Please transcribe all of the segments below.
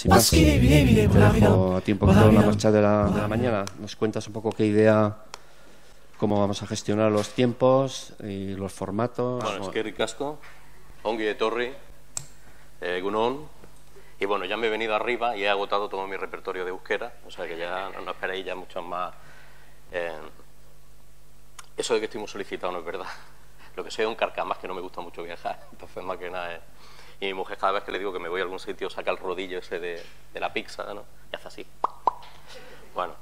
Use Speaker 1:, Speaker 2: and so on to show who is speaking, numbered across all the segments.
Speaker 1: sin más, te dejo a tiempo con toda la marcha de la mañana. Nos cuentas un poco qué idea, cómo vamos a gestionar los tiempos y los formatos.
Speaker 2: Bueno, eskerrik asko, ongi etorri, egunon. Y bueno, ya me he venido arriba y he agotado todo mi repertorio de euskera, o sea que ya no esperéis ya mucho más. Eso de que estoy muy solicitado no es verdad. Lo que soy es un carcamás, que no me gusta mucho viajar, entonces más que nada es... Y mi mujer, cada vez que le digo que me voy a algún sitio, saca el rodillo ese de la pizza, ¿no? Y hace así. Bueno,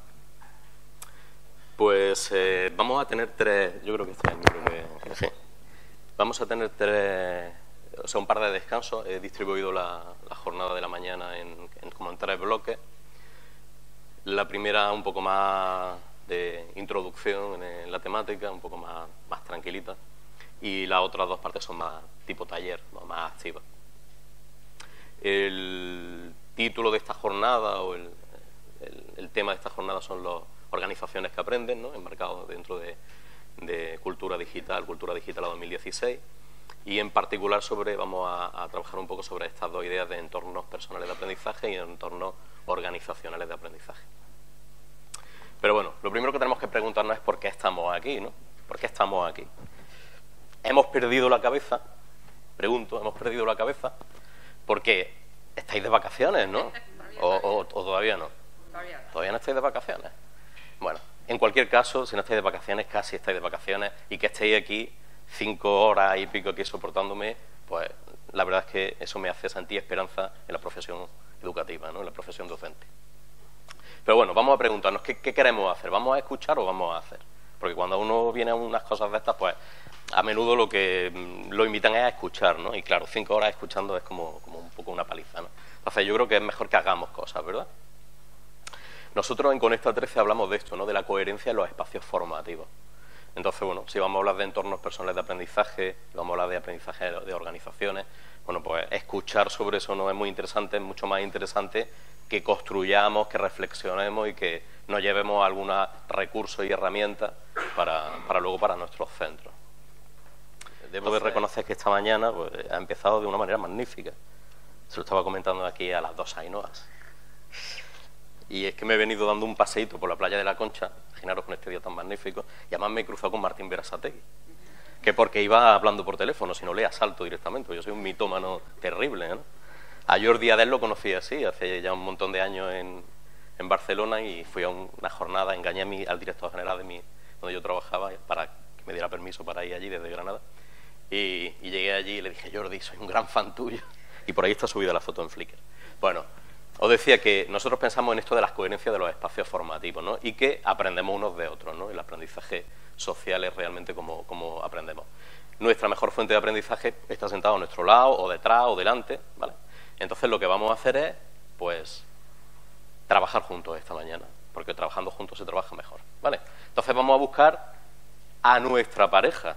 Speaker 2: pues vamos a tener tres... Yo creo que este es el micro que... Sí. Vamos a tener tres... O sea, un par de descansos. He distribuido la jornada de la mañana como en tres bloques. La primera un poco más de introducción en la temática, un poco más tranquilita. Y las otras dos partes son más tipo taller, más activas. El título de esta jornada o el tema de esta jornada son las organizaciones que aprenden, ¿no? Enmarcados dentro de Cultura Digital a 2016. Y en particular vamos a trabajar un poco sobre estas dos ideas de entornos personales de aprendizaje y entornos organizacionales de aprendizaje. Pero bueno, lo primero que tenemos que preguntarnos es por qué estamos aquí, ¿no? ¿Por qué estamos aquí? ¿Hemos perdido la cabeza? Pregunto, ¿hemos perdido la cabeza? Porque estáis de vacaciones, ¿no? ¿O todavía no? Todavía no estáis de vacaciones. Bueno, en cualquier caso, si no estáis de vacaciones, casi estáis de vacaciones, y que estéis aquí 5 horas y pico aquí soportándome, pues la verdad es que eso me hace sentir esperanza en la profesión educativa, ¿no? En la profesión docente. Pero bueno, vamos a preguntarnos, ¿qué queremos hacer? ¿Vamos a escuchar o vamos a hacer? Porque cuando uno viene a unas cosas de estas, pues a menudo lo que lo invitan es a escuchar, ¿no? Y claro, 5 horas escuchando es como un poco una paliza, ¿no? Entonces yo creo que es mejor que hagamos cosas, ¿verdad? Nosotros en Conecta 13 hablamos de esto, ¿no? De la coherencia en los espacios formativos. Entonces, bueno, si vamos a hablar de entornos personales de aprendizaje, vamos a hablar de aprendizaje de organizaciones, bueno, pues escuchar sobre eso no es muy interesante, es mucho más interesante que construyamos, que reflexionemos y que nos llevemos algunos recursos y herramientas para luego para nuestros centros. Debo de reconocer que esta mañana pues, ha empezado de una manera magnífica. Se lo estaba comentando aquí a las 2 Ainhoas. Y es que me he venido dando un paseíto por la playa de la Concha, imaginaros con este día tan magnífico, y además me he cruzado con Martín Berasategui, que porque iba hablando por teléfono, si no le asalto directamente, yo soy un mitómano terrible, ¿no? A Jordi Adel lo conocí así, hace ya un montón de años en Barcelona, y fui a una jornada, engañé al director general donde yo trabajaba para que me diera permiso para ir allí desde Granada, y llegué allí y le dije, Jordi, soy un gran fan tuyo, y por ahí está subida la foto en Flickr. Bueno, os decía que nosotros pensamos en esto de las coherencias de los espacios formativos, ¿no? Y que aprendemos unos de otros, ¿no? El aprendizaje social es realmente como aprendemos. Nuestra mejor fuente de aprendizaje está sentada a nuestro lado, o detrás, o delante, ¿vale? Entonces lo que vamos a hacer es, pues, trabajar juntos esta mañana, porque trabajando juntos se trabaja mejor, ¿vale? Entonces vamos a buscar a nuestra pareja.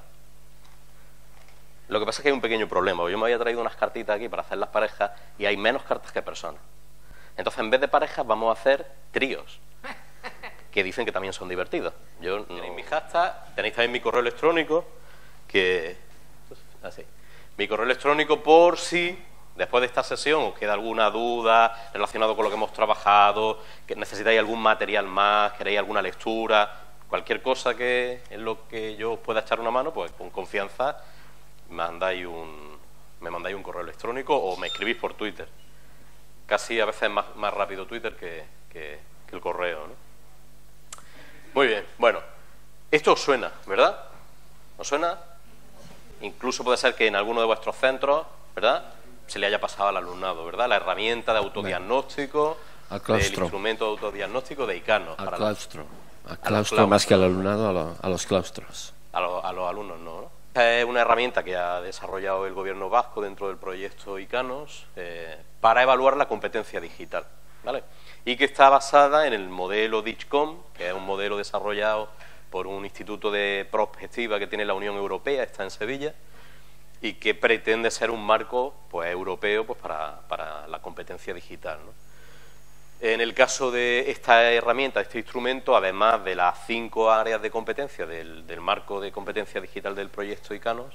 Speaker 2: Lo que pasa es que hay un pequeño problema. Yo me había traído unas cartitas aquí para hacer las parejas y hay menos cartas que personas. Entonces, en vez de parejas, vamos a hacer tríos, que dicen que también son divertidos. Yo tenéis mi hashtag, tenéis también mi correo electrónico, que... así. Mi correo electrónico por si, después de esta sesión, os queda alguna duda relacionada con lo que hemos trabajado, que necesitáis algún material más, queréis alguna lectura, cualquier cosa que en lo que yo os pueda echar una mano, pues con confianza me mandáis un correo electrónico o me escribís por Twitter. Casi a veces es más rápido Twitter que el correo, ¿no? Muy bien, bueno, esto os suena, ¿verdad? ¿Os suena? Incluso puede ser que en alguno de vuestros centros, ¿verdad?, se le haya pasado al alumnado, ¿verdad? La herramienta de autodiagnóstico, el instrumento de autodiagnóstico de ICANOS.
Speaker 1: Al claustro más que al alumnado, a los claustros.
Speaker 2: A los alumnos no, ¿no? Es una herramienta que ha desarrollado el gobierno vasco dentro del proyecto ICANOS para evaluar la competencia digital, ¿vale? Y que está basada en el modelo DIGCOM, que es un modelo desarrollado por un instituto de prospectiva que tiene la Unión Europea, está en Sevilla, y que pretende ser un marco, pues, europeo, pues, para la competencia digital, ¿no? En el caso de esta herramienta, este instrumento, además de las 5 áreas de competencia del marco de competencia digital del proyecto ICANOS,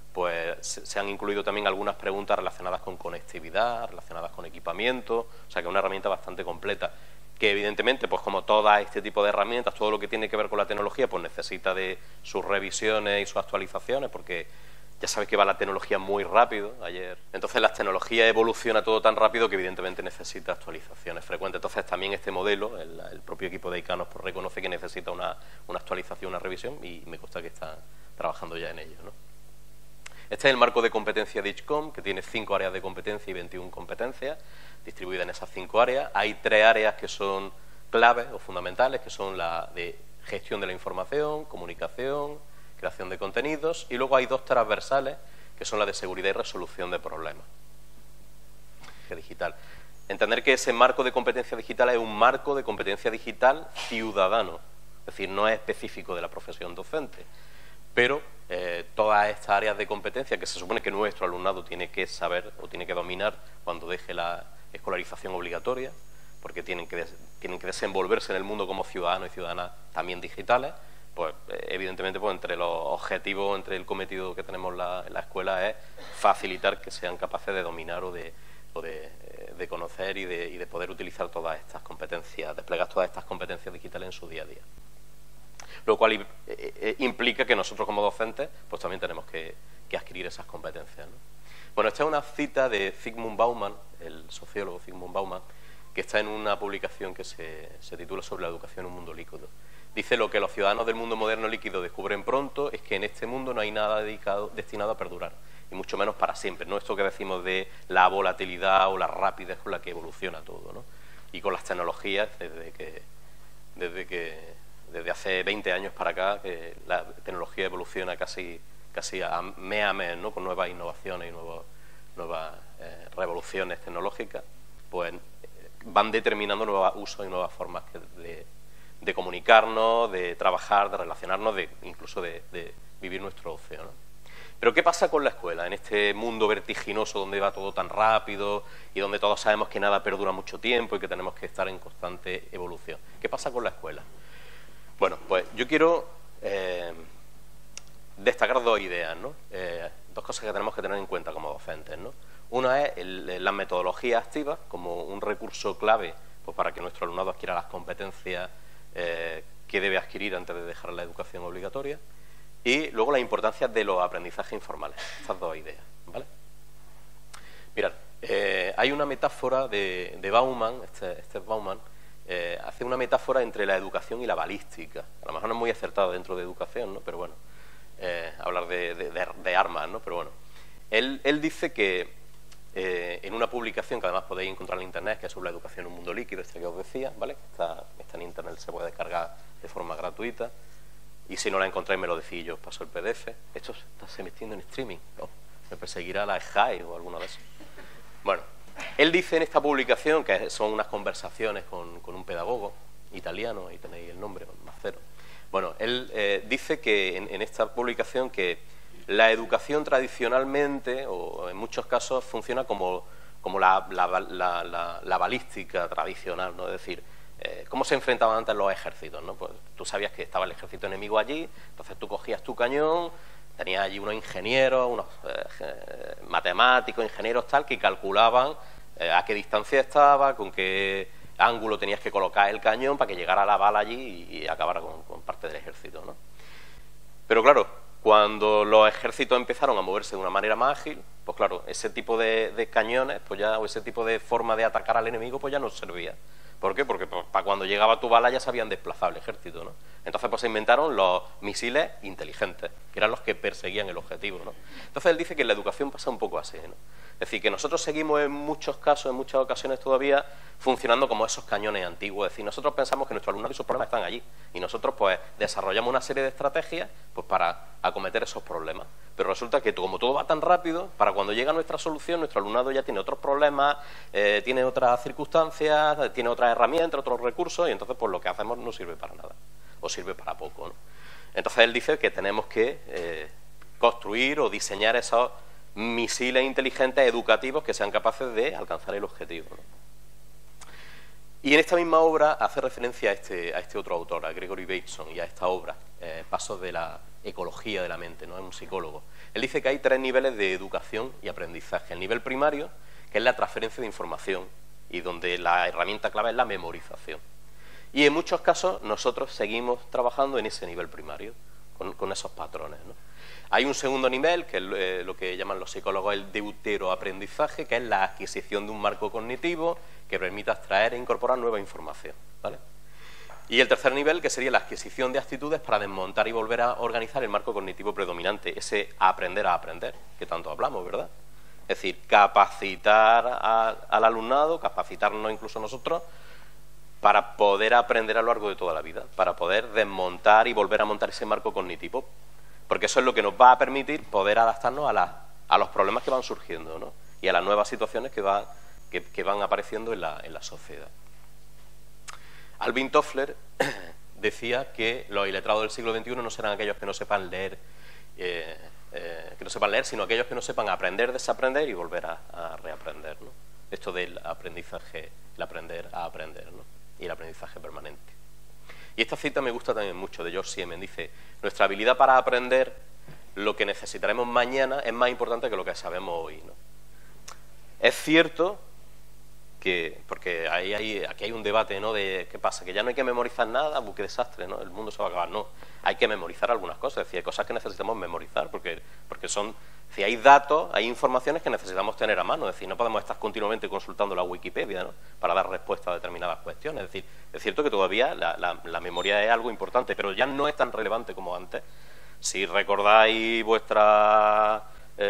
Speaker 2: pues se han incluido también algunas preguntas relacionadas con conectividad, relacionadas con equipamiento, o sea que es una herramienta bastante completa, que evidentemente, pues como todo este tipo de herramientas, todo lo que tiene que ver con la tecnología, pues necesita de sus revisiones y sus actualizaciones, porque ya sabes que va la tecnología muy rápido. Entonces la tecnología evoluciona todo tan rápido que evidentemente necesita actualizaciones frecuentes. Entonces también este modelo, el propio equipo de ICANOS, pues reconoce que necesita una actualización, una revisión, y me consta que está trabajando ya en ello, ¿no? Este es el marco de competencia de ICHCOM, que tiene 5 áreas de competencia y 21 competencias, distribuidas en esas 5 áreas. Hay 3 áreas que son claves o fundamentales, que son la de gestión de la información, comunicación, creación de contenidos, y luego hay 2 transversales, que son la de seguridad y resolución de problemas. Digital. Entender que ese marco de competencia digital es un marco de competencia digital ciudadano, es decir, no es específico de la profesión docente, pero todas estas áreas de competencia que se supone que nuestro alumnado tiene que saber o tiene que dominar cuando deje la escolarización obligatoria, porque tienen que desenvolverse en el mundo como ciudadanos y ciudadanas también digitales, pues evidentemente pues entre los objetivos, entre el cometido que tenemos en la escuela es facilitar que sean capaces de dominar o de conocer y de poder utilizar todas estas competencias, desplegar todas estas competencias digitales en su día a día. Lo cual implica que nosotros como docentes pues también tenemos que adquirir esas competencias, ¿no? Bueno, esta es una cita de Zygmunt Bauman, el sociólogo Zygmunt Bauman, que está en una publicación que se titula Sobre la educación en un mundo líquido. Dice: lo que los ciudadanos del mundo moderno líquido descubren pronto es que en este mundo no hay nada destinado a perdurar, y mucho menos para siempre, no esto que decimos de la volatilidad o la rapidez con la que evoluciona todo, ¿no? Y con las tecnologías, desde hace 20 años para acá, que la tecnología evoluciona casi a mes, ¿no? Con nuevas innovaciones y nuevas revoluciones tecnológicas, pues van determinando nuevos usos y nuevas formas de comunicarnos, de trabajar, de relacionarnos, incluso de vivir nuestro ocio, ¿no? Pero ¿qué pasa con la escuela en este mundo vertiginoso donde va todo tan rápido y donde todos sabemos que nada perdura mucho tiempo y que tenemos que estar en constante evolución? ¿Qué pasa con la escuela? Bueno, pues yo quiero destacar 2 ideas, ¿no? 2 cosas que tenemos que tener en cuenta como docentes, ¿no? Una es las metodologías activas como un recurso clave pues, para que nuestro alumnado adquiera las competencias que debe adquirir antes de dejar la educación obligatoria, y luego la importancia de los aprendizajes informales. Estas 2 ideas, ¿vale? Mirad, hay una metáfora de Bauman, este es Bauman, hace una metáfora entre la educación y la balística. A lo mejor no es muy acertado dentro de educación, ¿no? Pero bueno, hablar de armas, ¿no? Pero bueno, él dice que en una publicación que además podéis encontrar en internet, que es sobre la educación en un mundo líquido, que os decía, ¿vale? Está en internet, se puede descargar de forma gratuita, y si no la encontráis me lo decís y yo os paso el PDF. Esto se está emitiendo en streaming, ¿no? Me perseguirá la SGAE o alguna de esas. Bueno, él dice en esta publicación, que son unas conversaciones con un pedagogo italiano, ahí tenéis el nombre, Macero. Bueno, él dice que en esta publicación que la educación tradicionalmente, o en muchos casos, funciona como la balística tradicional, ¿no? Es decir, ¿cómo se enfrentaban antes los ejércitos, ¿no? Pues tú sabías que estaba el ejército enemigo allí, entonces tú cogías tu cañón, tenías allí unos ingenieros, unos matemáticos, ingenieros tal, que calculaban a qué distancia estaba, con qué ángulo tenías que colocar el cañón para que llegara la bala allí y acabara con parte del ejército, ¿no? Pero claro, cuando los ejércitos empezaron a moverse de una manera más ágil, pues claro, ese tipo de cañones, pues ya, o ese tipo de forma de atacar al enemigo, pues ya no servía. ¿Por qué? Porque pues, para cuando llegaba tu bala ya se habían desplazado el ejército, ¿no? Entonces pues se inventaron los misiles inteligentes, que eran los que perseguían el objetivo, ¿no? Entonces él dice que en la educación pasa un poco así, ¿no? Es decir, que nosotros seguimos en muchos casos, en muchas ocasiones todavía, funcionando como esos cañones antiguos. Es decir, nosotros pensamos que nuestros alumnos y sus problemas están allí, y nosotros pues desarrollamos una serie de estrategias pues para acometer esos problemas. Pero resulta que como todo va tan rápido, para cuando llega nuestra solución, nuestro alumnado ya tiene otros problemas, tiene otras circunstancias, tiene otras herramientas, otros recursos, y entonces pues lo que hacemos no sirve para nada, o sirve para poco, ¿no? Entonces él dice que tenemos que construir o diseñar esos misiles inteligentes educativos que sean capaces de alcanzar el objetivo, ¿no? Y en esta misma obra hace referencia a este otro autor, a Gregory Bateson, y a esta obra, Pasos de la ecología de la mente, ¿no? Es un psicólogo. Él dice que hay 3 niveles de educación y aprendizaje. El nivel primario, que es la transferencia de información, y donde la herramienta clave es la memorización. Y en muchos casos nosotros seguimos trabajando en ese nivel primario, con esos patrones, ¿no? Hay un segundo nivel, que es lo que llaman los psicólogos el deuteroaprendizaje, que es la adquisición de un marco cognitivo que permita extraer e incorporar nueva información, ¿vale? Y el tercer nivel, que sería la adquisición de actitudes para desmontar y volver a organizar el marco cognitivo predominante, ese aprender a aprender, que tanto hablamos, ¿verdad? Es decir, capacitar al alumnado, capacitarnos incluso nosotros, para poder aprender a lo largo de toda la vida, para poder desmontar y volver a montar ese marco cognitivo, porque eso es lo que nos va a permitir poder adaptarnos a los problemas que van surgiendo, ¿no? Y a las nuevas situaciones que van apareciendo en la sociedad. Alvin Toffler decía que los iletrados del siglo XXI no serán aquellos que no sepan leer, sino aquellos que no sepan aprender, desaprender y volver a reaprender, ¿no? Esto del aprendizaje, el aprender a aprender, ¿no? Y el aprendizaje permanente. Y esta cita me gusta también mucho, de George Siemens. Dice: nuestra habilidad para aprender lo que necesitaremos mañana es más importante que lo que sabemos hoy, ¿no? Es cierto que, porque aquí hay un debate, ¿no? De qué pasa, que ya no hay que memorizar nada, qué desastre, ¿no? El mundo se va a acabar. No, hay que memorizar algunas cosas, es decir, hay cosas que necesitamos memorizar, porque son, si hay datos, hay informaciones que necesitamos tener a mano, es decir, no podemos estar continuamente consultando la Wikipedia, ¿no? Para dar respuesta a determinadas cuestiones. Es decir, es cierto que todavía la memoria es algo importante, pero ya no es tan relevante como antes. Si recordáis vuestra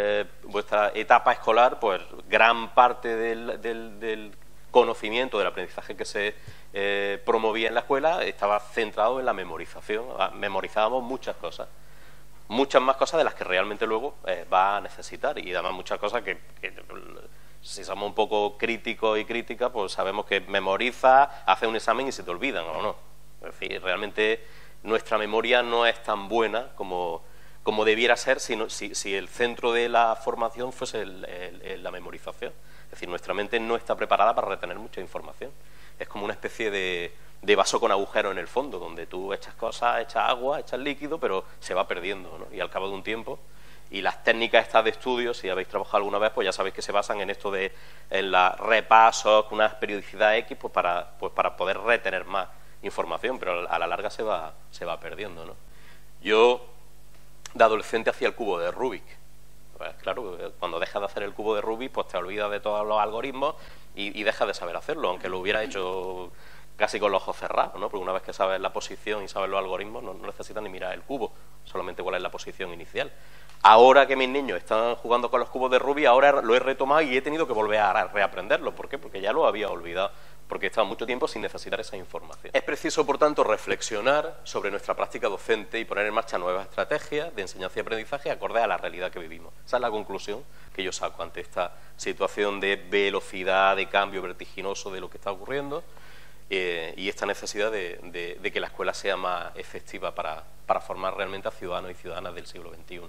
Speaker 2: etapa escolar, pues gran parte del conocimiento, del aprendizaje que se promovía en la escuela estaba centrado en la memorización. Memorizábamos muchas cosas, muchas más cosas de las que realmente luego va a necesitar, y además muchas cosas que si somos un poco críticos y críticas, pues sabemos que memoriza, hace un examen y se te olvidan, ¿o no? Es decir, realmente nuestra memoria no es tan buena como debiera ser si el centro de la formación fuese la memorización. Es decir, nuestra mente no está preparada para retener mucha información. Es como una especie de vaso con agujero en el fondo, donde tú echas cosas, echas agua, echas líquido, pero se va perdiendo, ¿no? Y al cabo de un tiempo, y las técnicas estas de estudio, si habéis trabajado alguna vez, pues ya sabéis que se basan en esto en los repasos, con una periodicidad X, pues para poder retener más información, pero a la larga se va perdiendo, ¿no? Yo, de adolescente, hacía el cubo de Rubik. Pues claro, cuando dejas de hacer el cubo de Rubik, pues te olvidas de todos los algoritmos y dejas de saber hacerlo, aunque lo hubiera hecho casi con los ojos cerrados, ¿no? Porque una vez que sabes la posición y sabes los algoritmos, no necesitas ni mirar el cubo, solamente cuál es la posición inicial. Ahora que mis niños están jugando con los cubos de Rubik, ahora lo he retomado y he tenido que volver a reaprenderlo. ¿Por qué? Porque ya lo había olvidado, porque he estado mucho tiempo sin necesitar esa información. Es preciso, por tanto, reflexionar sobre nuestra práctica docente y poner en marcha nuevas estrategias de enseñanza y aprendizaje acorde a la realidad que vivimos. Esa es la conclusión que yo saco ante esta situación de velocidad, de cambio vertiginoso de lo que está ocurriendo, y esta necesidad de que la escuela sea más efectiva para formar realmente a ciudadanos y ciudadanas del siglo XXI.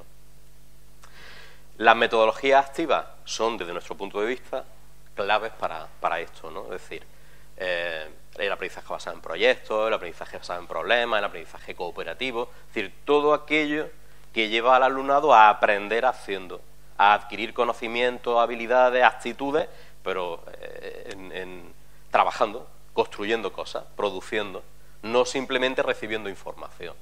Speaker 2: Las metodologías activas son, desde nuestro punto de vista, claves para esto, ¿no? Es decir, el aprendizaje basado en proyectos, el aprendizaje basado en problemas, el aprendizaje cooperativo, es decir, todo aquello que lleva al alumnado a aprender haciendo, a adquirir conocimientos, habilidades, actitudes, pero trabajando, construyendo cosas, produciendo, no simplemente recibiendo información.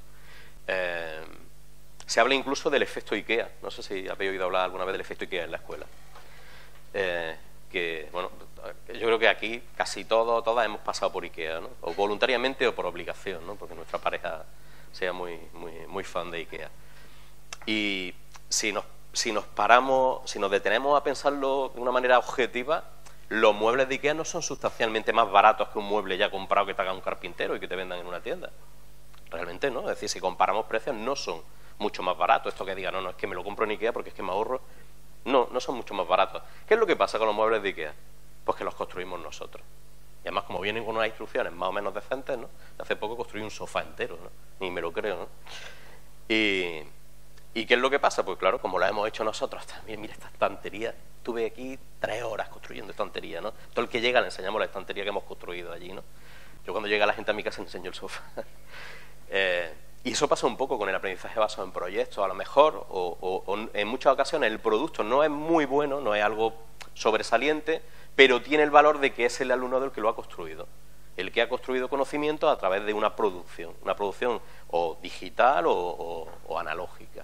Speaker 2: Se habla incluso del efecto IKEA. No sé si habéis oído hablar alguna vez del efecto IKEA en la escuela. Que, bueno, yo creo que aquí casi todas hemos pasado por IKEA, ¿no? O voluntariamente o por obligación, ¿no? Porque nuestra pareja sea muy fan de IKEA. Y si nos paramos, si nos detenemos a pensarlo de una manera objetiva, los muebles de IKEA no son sustancialmente más baratos que un mueble ya comprado que te haga un carpintero y que te vendan en una tienda. Realmente no. Es decir, si comparamos precios, no son mucho más baratos. Esto que diga, no, es que me lo compro en IKEA porque es que me ahorro. No son mucho más baratos. ¿Qué es lo que pasa con los muebles de IKEA? Pues que los construimos nosotros. Y además, como vienen con unas instrucciones más o menos decentes, ¿no? Hace poco construí un sofá entero, ¿no? Ni me lo creo, ¿no? ¿Y qué es lo que pasa? Pues claro, como lo hemos hecho nosotros también, mira esta estantería. Estuve aquí 3 horas construyendo estantería, ¿no? Todo el que llega le enseñamos la estantería que hemos construido allí, ¿no? Yo cuando llega la gente a mi casa le enseño el sofá. Y eso pasa un poco con el aprendizaje basado en proyectos, a lo mejor, o en muchas ocasiones el producto no es muy bueno, no es algo sobresaliente, pero tiene el valor de que es el alumno el que lo ha construido, el que ha construido conocimiento a través de una producción o digital o analógica.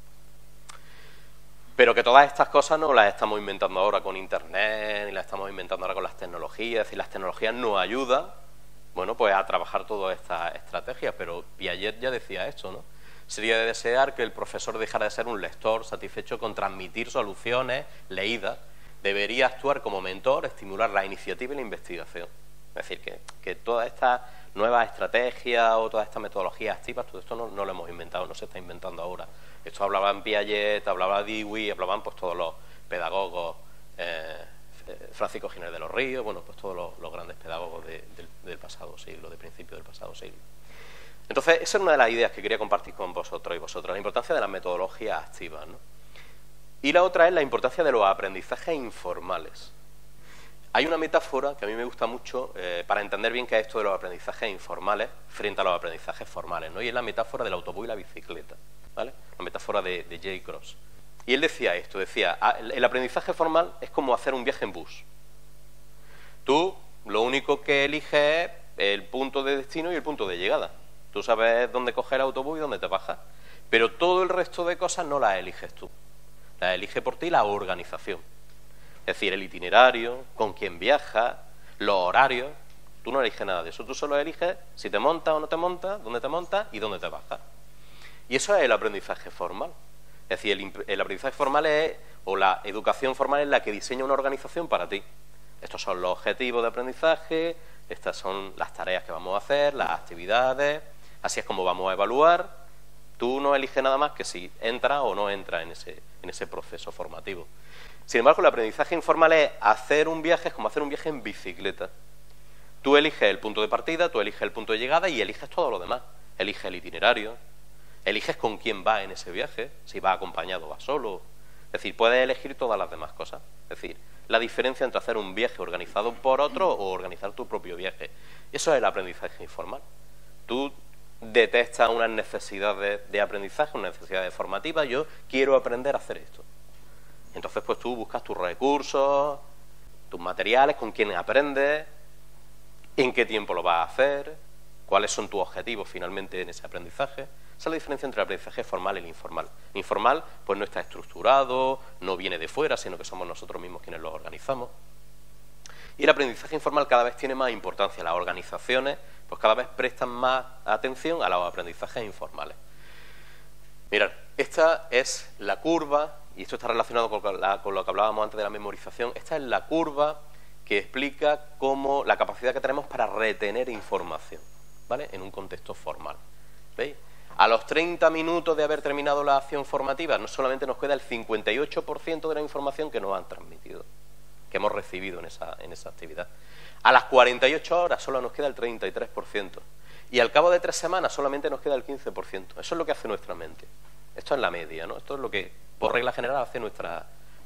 Speaker 2: Pero que todas estas cosas no las estamos inventando ahora con Internet, ni las estamos inventando ahora con las tecnologías, es decir, las tecnologías nos ayudan, bueno, pues a trabajar todas estas estrategias, pero Piaget ya decía esto, ¿no? Sería de desear que el profesor dejara de ser un lector satisfecho con transmitir soluciones leídas. Debería actuar como mentor, estimular la iniciativa y la investigación. Es decir, que todas estas nuevas estrategias o todas estas metodologías activas, todo esto no lo hemos inventado, no se está inventando ahora. Esto hablaban Piaget, hablaba Dewey, hablaban pues todos los pedagogos, Francisco Giner de los Ríos, bueno, pues todos los grandes pedagogos del pasado siglo, de principio del pasado siglo. Entonces, esa es una de las ideas que quería compartir con vosotros y vosotras, la importancia de las metodologías activas, ¿no? Y la otra es la importancia de los aprendizajes informales. Hay una metáfora que a mí me gusta mucho para entender bien qué es esto de los aprendizajes informales frente a los aprendizajes formales, ¿no? Y es la metáfora del autobús y la bicicleta, ¿vale? La metáfora de J. Cross. Y él decía esto, el aprendizaje formal es como hacer un viaje en bus. Tú lo único que eliges es el punto de destino y el punto de llegada. Tú sabes dónde coger el autobús y dónde te bajas. Pero todo el resto de cosas no las eliges tú. Las elige por ti la organización. Es decir, el itinerario, con quién viajas, los horarios. Tú no eliges nada de eso. Tú solo eliges si te montas o no te montas, dónde te montas y dónde te bajas. Y eso es el aprendizaje formal. Es decir, el aprendizaje formal o la educación formal es la que diseña una organización para ti. Estos son los objetivos de aprendizaje, estas son las tareas que vamos a hacer, las actividades, así es como vamos a evaluar. Tú no eliges nada más que si entra o no entra en ese proceso formativo. Sin embargo, el aprendizaje informal es hacer un viaje, es como hacer un viaje en bicicleta. Tú eliges el punto de partida, tú eliges el punto de llegada y eliges todo lo demás. Eliges el itinerario, eliges con quién va en ese viaje, si va acompañado o va solo. Es decir, puedes elegir todas las demás cosas. Es decir, la diferencia entre hacer un viaje organizado por otro o organizar tu propio viaje. Eso es el aprendizaje informal. Tú detectas unas necesidades de aprendizaje, unas necesidades formativas. Yo quiero aprender a hacer esto. Entonces, pues tú buscas tus recursos, tus materiales, con quién aprendes, en qué tiempo lo vas a hacer, cuáles son tus objetivos finalmente en ese aprendizaje. Esa es la diferencia entre el aprendizaje formal y el informal. El informal, pues no está estructurado, no viene de fuera, sino que somos nosotros mismos quienes lo organizamos. Y el aprendizaje informal cada vez tiene más importancia. Las organizaciones, pues cada vez prestan más atención a los aprendizajes informales. Mirad, esta es la curva, y esto está relacionado con lo que hablábamos antes de la memorización. Esta es la curva que explica cómo la capacidad que tenemos para retener información, ¿vale? En un contexto formal. ¿Veis? A los 30 minutos de haber terminado la acción formativa, no solamente nos queda el 58% de la información que nos han transmitido, que hemos recibido en esa actividad. A las 48 horas solo nos queda el 33%. Y al cabo de 3 semanas solamente nos queda el 15%. Eso es lo que hace nuestra mente. Esto es la media, ¿no? Esto es lo que, por regla general, hace nuestra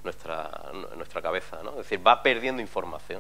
Speaker 2: cabeza, ¿no? Es decir, va perdiendo información.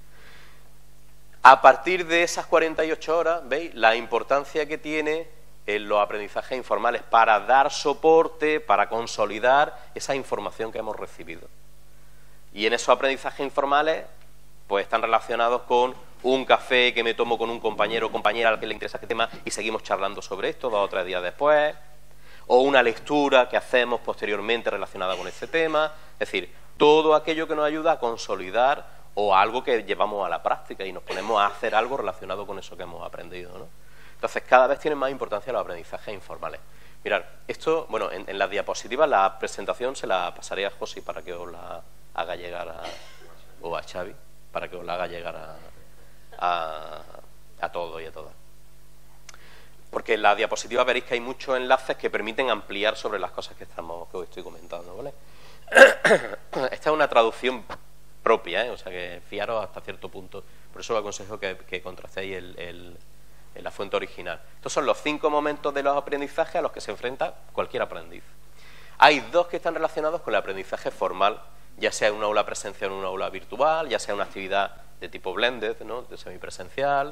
Speaker 2: A partir de esas 48 horas, ¿veis? La importancia que tiene en los aprendizajes informales para dar soporte, para consolidar esa información que hemos recibido. Y en esos aprendizajes informales, pues están relacionados con un café que me tomo con un compañero o compañera al que le interesa este tema y seguimos charlando sobre esto 2 o 3 días después, o una lectura que hacemos posteriormente relacionada con ese tema. Es decir, todo aquello que nos ayuda a consolidar o algo que llevamos a la práctica y nos ponemos a hacer algo relacionado con eso que hemos aprendido, ¿no? Entonces, cada vez tienen más importancia los aprendizajes informales. Mirad, esto, bueno, en las diapositivas, la presentación se la pasaré a José para que os la haga llegar o a Xavi, para que os la haga llegar a todos y a todas. Porque en la diapositiva veréis que hay muchos enlaces que permiten ampliar sobre las cosas que os estoy comentando, ¿vale? Esta es una traducción propia, ¿eh? O sea que fiaros hasta cierto punto. Por eso os aconsejo que contrastéis la fuente original. Estos son los 5 momentos de los aprendizajes a los que se enfrenta cualquier aprendiz. Hay 2 que están relacionados con el aprendizaje formal, ya sea en una aula presencial o en una aula virtual, ya sea una actividad de tipo blended, ¿no? De semipresencial,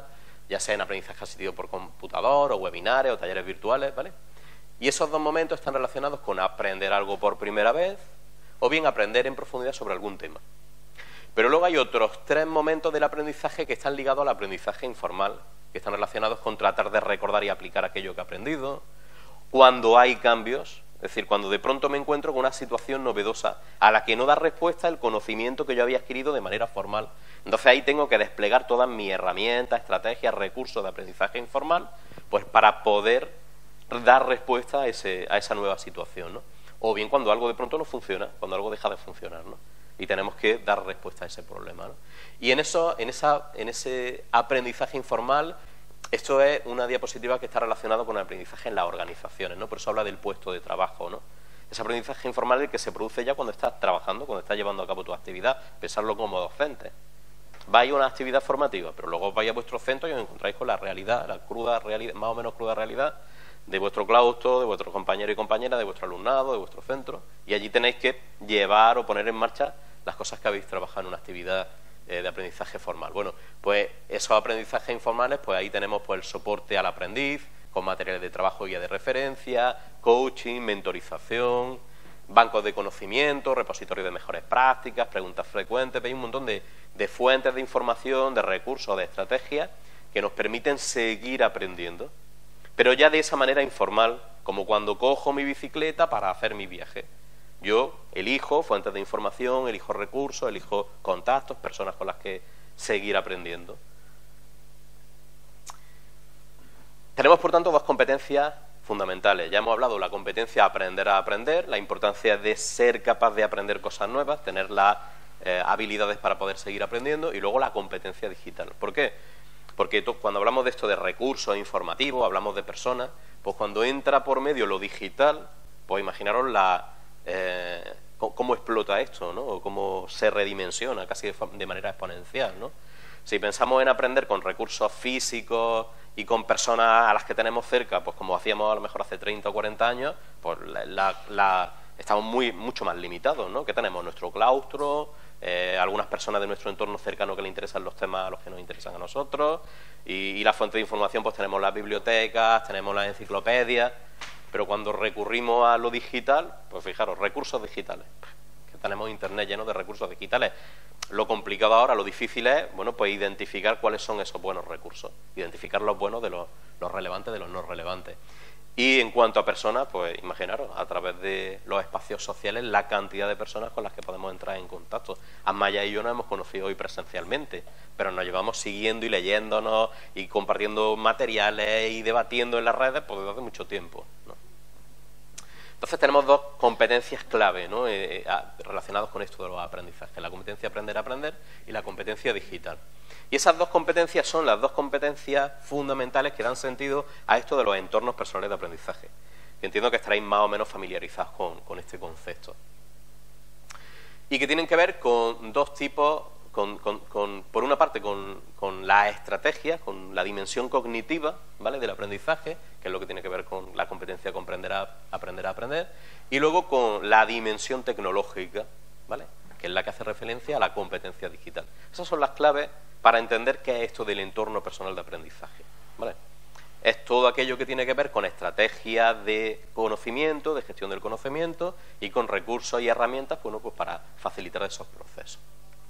Speaker 2: ya sea en aprendizaje asistido por computador, o webinares, o talleres virtuales, ¿vale? Y esos dos momentos están relacionados con aprender algo por primera vez, o bien aprender en profundidad sobre algún tema. Pero luego hay otros 3 momentos del aprendizaje que están ligados al aprendizaje informal, que están relacionados con tratar de recordar y aplicar aquello que he aprendido, cuando hay cambios, es decir, cuando de pronto me encuentro con una situación novedosa a la que no da respuesta el conocimiento que yo había adquirido de manera formal. Entonces ahí tengo que desplegar todas mis herramientas, estrategias, recursos de aprendizaje informal, pues para poder dar respuesta a esa nueva situación, ¿no? O bien cuando algo de pronto no funciona, cuando algo deja de funcionar, ¿no? Y tenemos que dar respuesta a ese problema, ¿no? Y en ese aprendizaje informal, esto es una diapositiva que está relacionada con el aprendizaje en las organizaciones, ¿no? Por eso habla del puesto de trabajo, ¿no? Ese aprendizaje informal es el que se produce ya cuando estás trabajando, cuando estás llevando a cabo tu actividad, pensarlo como docente. Vais a una actividad formativa, pero luego vais a vuestro centro y os encontráis con la realidad, la cruda realidad, más o menos cruda realidad de vuestro claustro, de vuestros compañeros y compañeras, de vuestro alumnado, de vuestro centro, y allí tenéis que llevar o poner en marcha las cosas que habéis trabajado en una actividad de aprendizaje formal. Bueno, pues esos aprendizajes informales, pues ahí tenemos pues el soporte al aprendiz, con materiales de trabajo y guía de referencia, coaching, mentorización, bancos de conocimiento, repositorios de mejores prácticas, preguntas frecuentes, veis un montón de fuentes de información, de recursos, de estrategias que nos permiten seguir aprendiendo, pero ya de esa manera informal, como cuando cojo mi bicicleta para hacer mi viaje. Yo elijo fuentes de información, elijo recursos, elijo contactos, personas con las que seguir aprendiendo. Tenemos, por tanto, 2 competencias fundamentales. Ya hemos hablado de la competencia aprender a aprender, la importancia de ser capaz de aprender cosas nuevas, tener las habilidades para poder seguir aprendiendo, y luego la competencia digital. ¿Por qué? Porque cuando hablamos de esto de recursos informativos, hablamos de personas, pues cuando entra por medio lo digital, pues imaginaros cómo explota esto, ¿no? O cómo se redimensiona casi de manera exponencial, ¿no? Si pensamos en aprender con recursos físicos y con personas a las que tenemos cerca, pues como hacíamos a lo mejor hace 30 o 40 años, pues estamos mucho más limitados, ¿no? Que tenemos nuestro claustro, algunas personas de nuestro entorno cercano que le interesan los temas a los que nos interesan a nosotros, y la fuente de información, pues tenemos las bibliotecas, tenemos las enciclopedias, pero cuando recurrimos a lo digital, pues fijaros, recursos digitales, que tenemos internet lleno de recursos digitales. Lo complicado ahora, lo difícil es, bueno, pues identificar cuáles son esos buenos recursos, identificar los buenos de los relevantes de los no relevantes. Y en cuanto a personas, pues imaginaros, a través de los espacios sociales, la cantidad de personas con las que podemos entrar en contacto. Amaya y yo nos hemos conocido hoy presencialmente, pero nos llevamos siguiendo y leyéndonos y compartiendo materiales y debatiendo en las redes pues desde hace mucho tiempo, ¿no? Entonces tenemos 2 competencias clave, ¿no? Relacionadas con esto de los aprendizajes, la competencia aprender a aprender y la competencia digital. Y esas 2 competencias son las 2 competencias fundamentales que dan sentido a esto de los entornos personales de aprendizaje. Que entiendo que estaréis más o menos familiarizados con este concepto. Y que tienen que ver con 2 tipos, por una parte con las estrategias, con la dimensión cognitiva, ¿vale?, del aprendizaje, que es lo que tiene que ver con la competencia aprender a aprender, y luego con la dimensión tecnológica, ¿vale?, que es la que hace referencia a la competencia digital. Esas son las claves para entender qué es esto del entorno personal de aprendizaje, ¿vale? Es todo aquello que tiene que ver con estrategias de conocimiento, de gestión del conocimiento, y con recursos y herramientas, bueno, pues para facilitar esos procesos.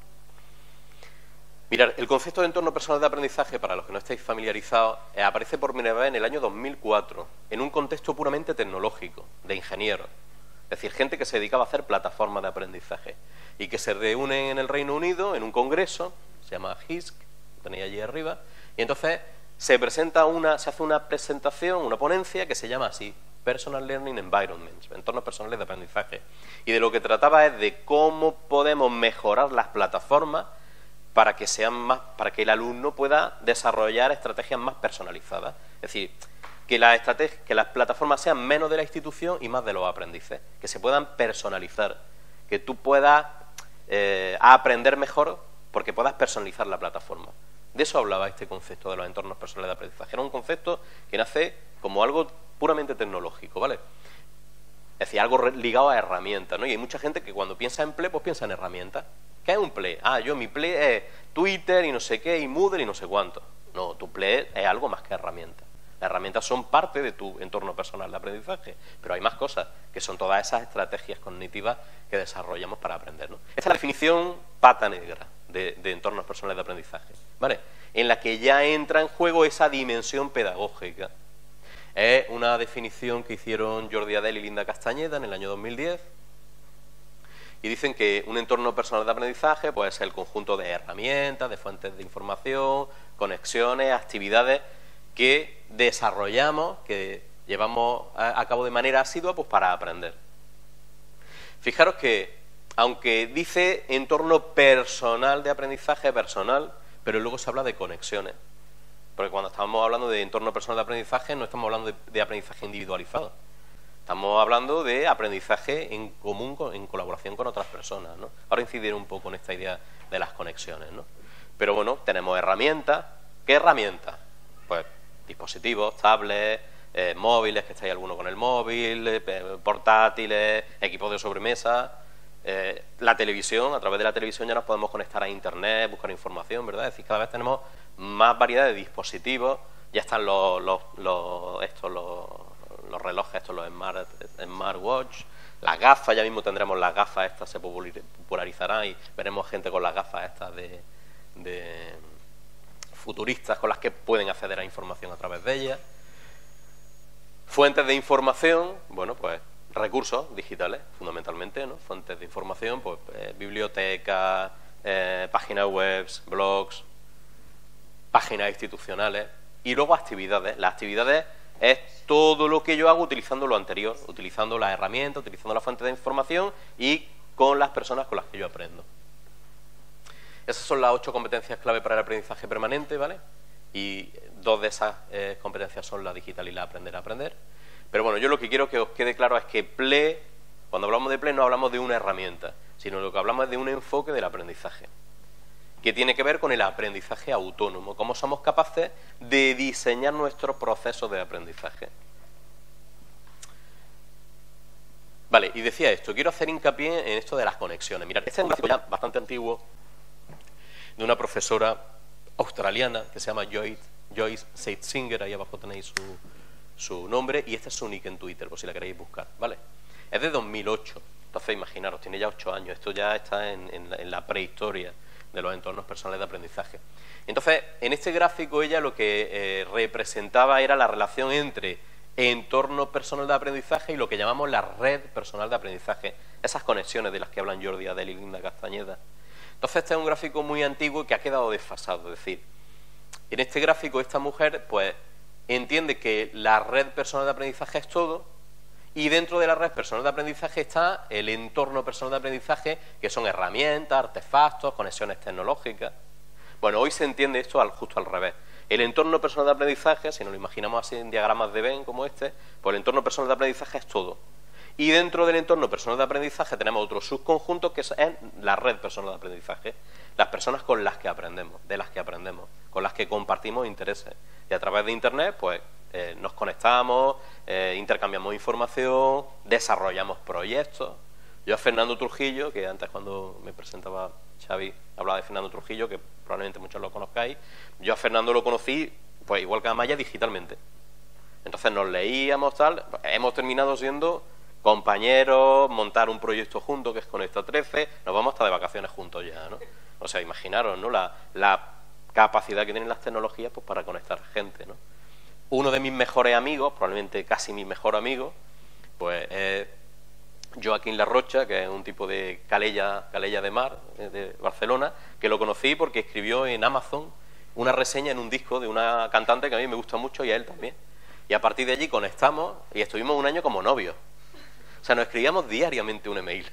Speaker 2: Mirad, el concepto de entorno personal de aprendizaje, para los que no estéis familiarizados, aparece por primera vez en el año 2004, en un contexto puramente tecnológico, de ingenieros. Es decir, gente que se dedicaba a hacer plataformas de aprendizaje y que se reúnen en el Reino Unido en un congreso, se llama HISC, lo tenéis allí arriba, y entonces se hace una presentación, una ponencia que se llama así, Personal Learning Environments, entornos personales de aprendizaje. Y de lo que trataba es de cómo podemos mejorar las plataformas para que el alumno pueda desarrollar estrategias más personalizadas. Es decir, que las plataformas sean menos de la institución y más de los aprendices, que se puedan personalizar, que tú puedas aprender mejor porque puedas personalizar la plataforma. De eso hablaba este concepto de los entornos personales de aprendizaje. Era un concepto que nace como algo puramente tecnológico, ¿vale? Es decir, algo ligado a herramientas, ¿no? Y hay mucha gente que cuando piensa en Play, pues piensa en herramientas. ¿Qué es un Play? Mi Play es Twitter y no sé qué, y Moodle y no sé cuánto. No, tu Play es algo más que herramienta. Las herramientas son parte de tu entorno personal de aprendizaje, pero hay más cosas, que son todas esas estrategias cognitivas que desarrollamos para aprender, ¿no? Esta es la definición pata negra de entornos personales de aprendizaje, ¿vale? En la que ya entra en juego esa dimensión pedagógica. Es una definición que hicieron Jordi Adell y Linda Castañeda en el año 2010, y dicen que un entorno personal de aprendizaje pues, es el conjunto de herramientas, de fuentes de información, conexiones, actividades que desarrollamos, que llevamos a cabo de manera asidua pues, para aprender. Fijaros que, aunque dice entorno personal de aprendizaje, personal, pero luego se habla de conexiones. Porque cuando estamos hablando de entorno personal de aprendizaje, no estamos hablando de aprendizaje individualizado. Estamos hablando de aprendizaje en común, en colaboración con otras personas, ¿no? Ahora incidiré un poco en esta idea de las conexiones, ¿no? Pero bueno, tenemos herramientas. ¿Qué herramientas? Pues dispositivos, tablets, móviles, que estáis alguno con el móvil, portátiles, equipos de sobremesa, la televisión. A través de la televisión ya nos podemos conectar a internet, buscar información, ¿verdad? Es decir, cada vez tenemos más variedad de dispositivos. Ya están los relojes, estos, los smartwatch, las gafas, ya mismo tendremos las gafas estas, se popularizarán y veremos gente con las gafas estas de futuristas con las que pueden acceder a información a través de ellas. Fuentes de información, bueno, pues recursos digitales, fundamentalmente, ¿no? Fuentes de información, pues bibliotecas, páginas web, blogs, páginas institucionales y luego actividades. Las actividades es todo lo que yo hago utilizando lo anterior, utilizando las herramientas, utilizando la fuente de información y con las personas con las que yo aprendo. Esas son las 8 competencias clave para el aprendizaje permanente, ¿vale? Y 2 de esas competencias son la digital y la aprender a aprender. Pero bueno, yo lo que quiero que os quede claro es que PLE, cuando hablamos de PLE no hablamos de una herramienta, sino lo que hablamos es de un enfoque del aprendizaje, que tiene que ver con el aprendizaje autónomo, cómo somos capaces de diseñar nuestros procesos de aprendizaje. Vale, y decía esto, quiero hacer hincapié en esto de las conexiones. Mirad, este es un gráfico ya bastante antiguo de una profesora australiana que se llama Joyce Seitzinger, ahí abajo tenéis su nombre, y este es su nick en Twitter, por si la queréis buscar, ¿vale? Es de 2008, entonces imaginaros, tiene ya 8 años, esto ya está en la prehistoria de los entornos personales de aprendizaje. Entonces, en este gráfico ella lo que representaba era la relación entre entorno personal de aprendizaje y lo que llamamos la red personal de aprendizaje, esas conexiones de las que hablan Jordi Adell y Linda Castañeda. Entonces, este es un gráfico muy antiguo que ha quedado desfasado, es decir, en este gráfico esta mujer pues entiende que la red personal de aprendizaje es todo, y dentro de la red personal de aprendizaje está el entorno personal de aprendizaje, que son herramientas, artefactos, conexiones tecnológicas. Bueno, hoy se entiende esto justo al revés. El entorno personal de aprendizaje, si nos lo imaginamos así en diagramas de Venn como este, pues el entorno personal de aprendizaje es todo. Y dentro del entorno personal de aprendizaje tenemos otro subconjunto que es la red personal de aprendizaje. Las personas con las que aprendemos, de las que aprendemos, con las que compartimos intereses. Y a través de Internet, pues, nos conectamos, intercambiamos información, desarrollamos proyectos. Yo a Fernando Trujillo, que antes cuando me presentaba Xavi hablaba de Fernando Trujillo, que probablemente muchos lo conozcáis, yo a Fernando lo conocí, pues igual que a Maya, digitalmente. Entonces nos leíamos, tal, hemos terminado siendo compañeros, montar un proyecto juntos que es Conecta 13, nos vamos hasta de vacaciones juntos ya, ¿no? O sea, imaginaros, ¿no? La capacidad que tienen las tecnologías pues para conectar gente, ¿no? Uno de mis mejores amigos, probablemente casi mi mejor amigo, pues es Joaquín Larrocha, que es un tipo de Calella de Mar, de Barcelona, que lo conocí porque escribió en Amazon una reseña en un disco de una cantante que a mí me gusta mucho y a él también. Y a partir de allí conectamos y estuvimos un año como novios. O sea, nos escribíamos diariamente un email.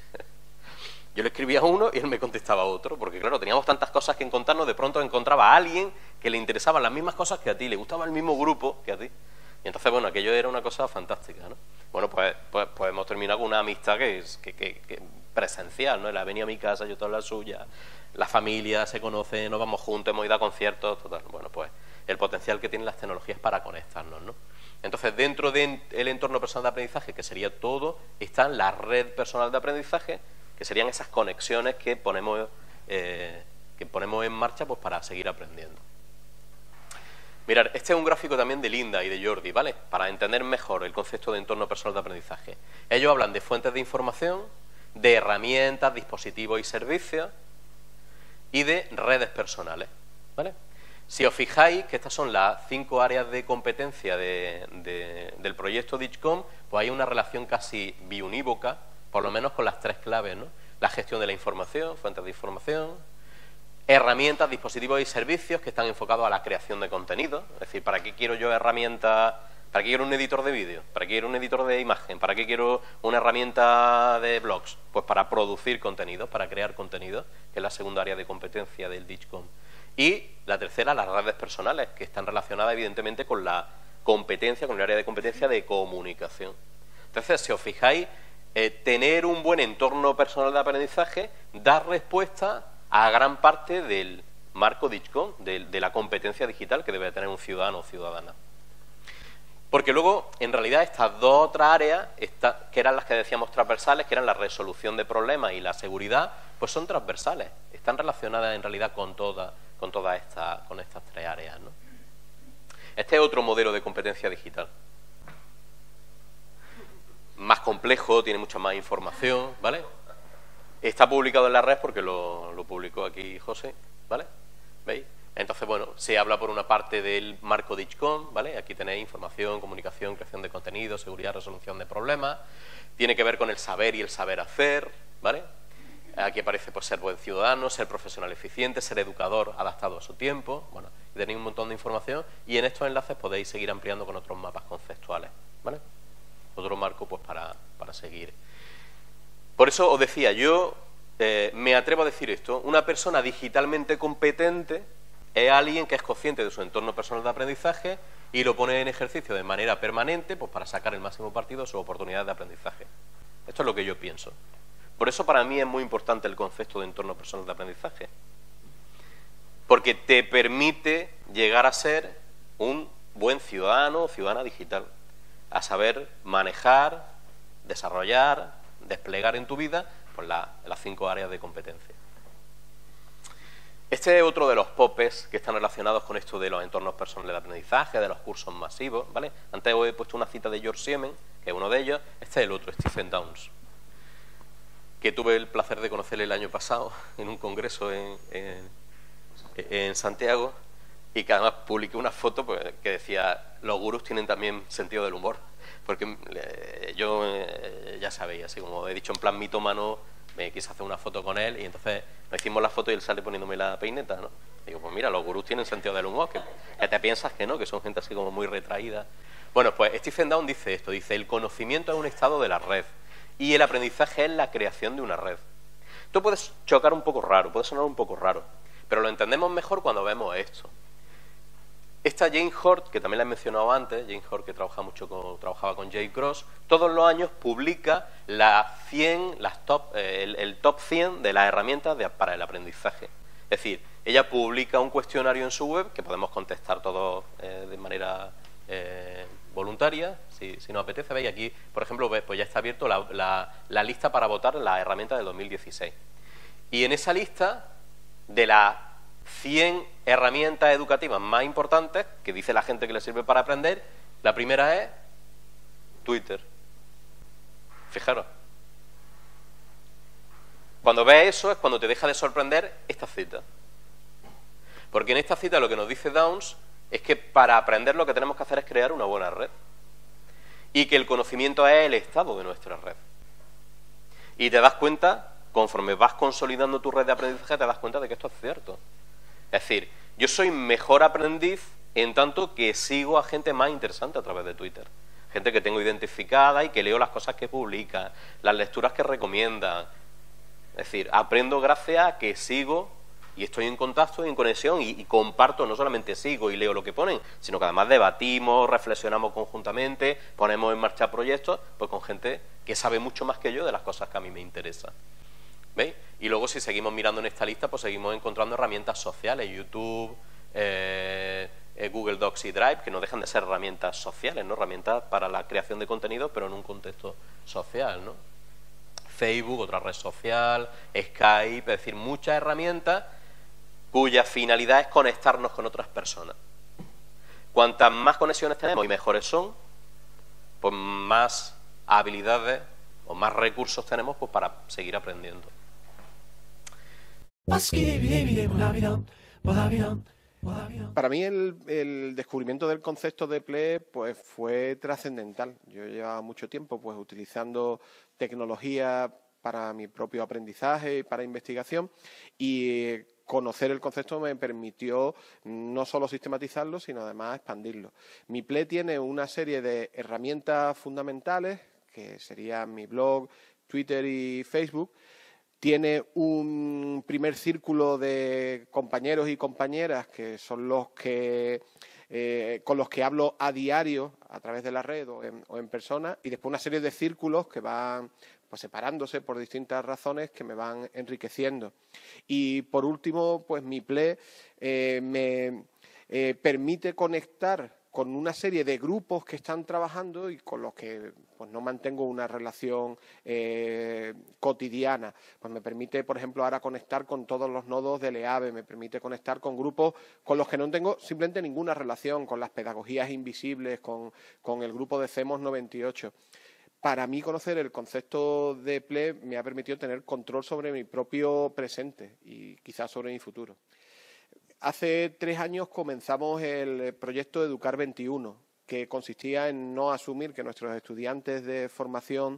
Speaker 2: Yo le escribía a uno y él me contestaba a otro, porque claro, teníamos tantas cosas que contarnos, de pronto encontraba a alguien que le interesaban las mismas cosas que a ti, le gustaba el mismo grupo que a ti. Y entonces, bueno, aquello era una cosa fantástica, ¿no? Bueno, pues hemos terminado con una amistad que es presencial, ¿no? Él ha venido a mi casa, yo toda la suya, la familia se conoce, nos vamos juntos, hemos ido a conciertos, total. Bueno, pues el potencial que tienen las tecnologías para conectarnos, ¿no? Entonces, dentro del entorno personal de aprendizaje, que sería todo, está la red personal de aprendizaje, que serían esas conexiones que ponemos en marcha pues para seguir aprendiendo. Mirad, este es un gráfico también de Linda y de Jordi, ¿vale? Para entender mejor el concepto de entorno personal de aprendizaje. Ellos hablan de fuentes de información, de herramientas, dispositivos y servicios y de redes personales, ¿vale? Si os fijáis que estas son las 5 áreas de competencia del proyecto DIGCOM, pues hay una relación casi biunívoca, por lo menos con las 3 claves, ¿no? La gestión de la información, fuentes de información, herramientas, dispositivos y servicios que están enfocados a la creación de contenido. Es decir, ¿para qué quiero yo herramientas? ¿Para qué quiero un editor de vídeo? ¿Para qué quiero un editor de imagen? ¿Para qué quiero una herramienta de blogs? Pues para producir contenido, para crear contenido, que es la segunda área de competencia del DIGCOM. Y la tercera, las redes personales, que están relacionadas evidentemente con la competencia, con el área de competencia de comunicación. Entonces, si os fijáis, tener un buen entorno personal de aprendizaje da respuesta a gran parte del marco DIGCOM, de la competencia digital que debe tener un ciudadano o ciudadana. Porque luego, en realidad, estas dos otras áreas, que eran las que decíamos transversales, que eran la resolución de problemas y la seguridad, pues son transversales, están relacionadas en realidad con estas 3 áreas, ¿no? Este es otro modelo de competencia digital. Más complejo, tiene mucha más información, ¿vale? Está publicado en la red porque lo publicó aquí José, ¿vale? ¿Veis? Entonces, bueno, se habla por una parte del marco DIGCOM, ¿vale? Aquí tenéis información, comunicación, creación de contenido, seguridad, resolución de problemas. Tiene que ver con el saber y el saber hacer, ¿vale? Aquí aparece pues, ser buen ciudadano, ser profesional eficiente, ser educador adaptado a su tiempo. Bueno, tenéis un montón de información y en estos enlaces podéis seguir ampliando con otros mapas conceptuales, ¿vale? Otro marco pues para seguir. Por eso os decía, yo me atrevo a decir esto, una persona digitalmente competente es alguien que es consciente de su entorno personal de aprendizaje y lo pone en ejercicio de manera permanente pues para sacar el máximo partido de sus oportunidades de aprendizaje. Esto es lo que yo pienso. Por eso para mí es muy importante el concepto de entorno personal de aprendizaje. Porque te permite llegar a ser un buen ciudadano o ciudadana digital, a saber manejar, desarrollar, desplegar en tu vida pues las 5 áreas de competencia. Este es otro de los popes que están relacionados con esto de los entornos personales de aprendizaje, de los cursos masivos, ¿vale? Antes os he puesto una cita de George Siemens, que es uno de ellos. Este es el otro, Stephen Downes, que tuve el placer de conocerle el año pasado en un congreso en Santiago, y que además publiqué una foto pues, que decía: los gurús tienen también sentido del humor. Porque yo, ya sabéis, así como he dicho en plan mitómano, me quise hacer una foto con él y entonces nos hicimos la foto y él sale poniéndome la peineta, ¿no? Digo, pues mira, los gurús tienen sentido del humor, que te piensas que no, que son gente así como muy retraída. Bueno, pues Stephen Downes dice esto, dice: el conocimiento es un estado de la red y el aprendizaje es la creación de una red. Esto puede chocar un poco raro, puede sonar un poco raro, pero lo entendemos mejor cuando vemos esto. Esta Jane Hort, que también la he mencionado antes, Jane Hort que trabajaba con Jay Cross, todos los años publica el top 100 de las herramientas para el aprendizaje. Es decir, ella publica un cuestionario en su web que podemos contestar todos de manera voluntaria, si nos apetece. Veis aquí, por ejemplo, pues ya está abierto la lista para votar las herramientas del 2016. Y en esa lista, de las 100 herramientas educativas más importantes que dice la gente que le sirve para aprender, la primera es Twitter. Fijaros. Cuando ves eso es cuando te deja de sorprender esta cita. Porque en esta cita lo que nos dice Downes es que para aprender lo que tenemos que hacer es crear una buena red. Y que el conocimiento es el estado de nuestra red. Y te das cuenta, conforme vas consolidando tu red de aprendizaje, te das cuenta de que esto es cierto. Es decir, yo soy mejor aprendiz en tanto que sigo a gente más interesante a través de Twitter. Gente que tengo identificada y que leo las cosas que publica, las lecturas que recomienda. Es decir, aprendo gracias a que sigo y estoy en contacto y en conexión y comparto, no solamente sigo y leo lo que ponen, sino que además debatimos, reflexionamos conjuntamente, ponemos en marcha proyectos pues con gente que sabe mucho más que yo de las cosas que a mí me interesan. ¿Veis? Y luego si seguimos mirando en esta lista, pues seguimos encontrando herramientas sociales, YouTube, Google Docs y Drive, que no dejan de ser herramientas sociales, ¿no? Herramientas para la creación de contenido, pero en un contexto social, ¿no? Facebook, otra red social, Skype, es decir, muchas herramientas cuya finalidad es conectarnos con otras personas. Cuantas más conexiones tenemos y mejores son, pues más habilidades o más recursos tenemos pues para seguir aprendiendo.
Speaker 3: Para mí el descubrimiento del concepto de PLE pues fue trascendental. Yo llevaba mucho tiempo pues utilizando tecnología para mi propio aprendizaje y para investigación, y conocer el concepto me permitió no solo sistematizarlo, sino además expandirlo. Mi PLE tiene una serie de herramientas fundamentales, que serían mi blog, Twitter y Facebook. Tiene un primer círculo de compañeros y compañeras que son los que con los que hablo a diario a través de la red o en persona, y después una serie de círculos que van pues separándose por distintas razones que me van enriqueciendo. Y por último, pues mi PLE me permite conectar con una serie de grupos que están trabajando y con los que pues no mantengo una relación cotidiana. Pues me permite, por ejemplo, ahora conectar con todos los nodos del EABE, me permite conectar con grupos con los que no tengo simplemente ninguna relación, con las pedagogías invisibles, con el grupo de CEMOS 98. Para mí, conocer el concepto de PLE me ha permitido tener control sobre mi propio presente y quizás sobre mi futuro. Hace 3 años comenzamos el proyecto Educar 21, que consistía en no asumir que nuestros estudiantes de formación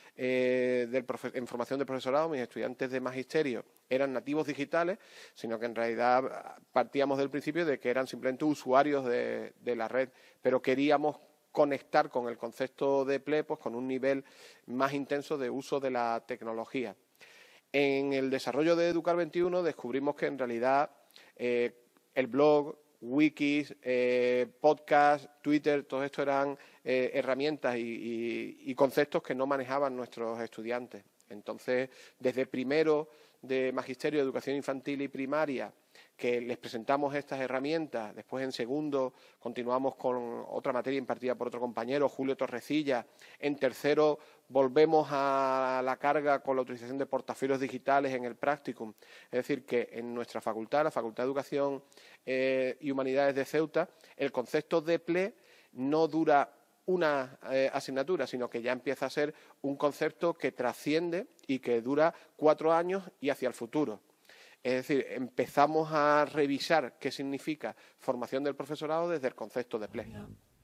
Speaker 3: en formación de profesorado, mis estudiantes de magisterio, eran nativos digitales, sino que en realidad partíamos del principio de que eran simplemente usuarios de la red, pero queríamos conectar con el concepto de PLE pues, con un nivel más intenso de uso de la tecnología. En el desarrollo de Educar 21 descubrimos que en realidad el blog, wikis, podcast, Twitter, todo esto eran herramientas y conceptos que no manejaban nuestros estudiantes. Entonces, desde primero de Magisterio de Educación Infantil y Primaria, que les presentamos estas herramientas, después en segundo continuamos con otra materia impartida por otro compañero, Julio Torrecilla, en tercero volvemos a la carga con la utilización de portafolios digitales en el practicum. Es decir, que en nuestra facultad, la Facultad de Educación y Humanidades de Ceuta, el concepto de PLE no dura una asignatura, sino que ya empieza a ser un concepto que trasciende y que dura 4 años y hacia el futuro. Es decir, empezamos a revisar qué significa formación del profesorado desde el concepto de PLE.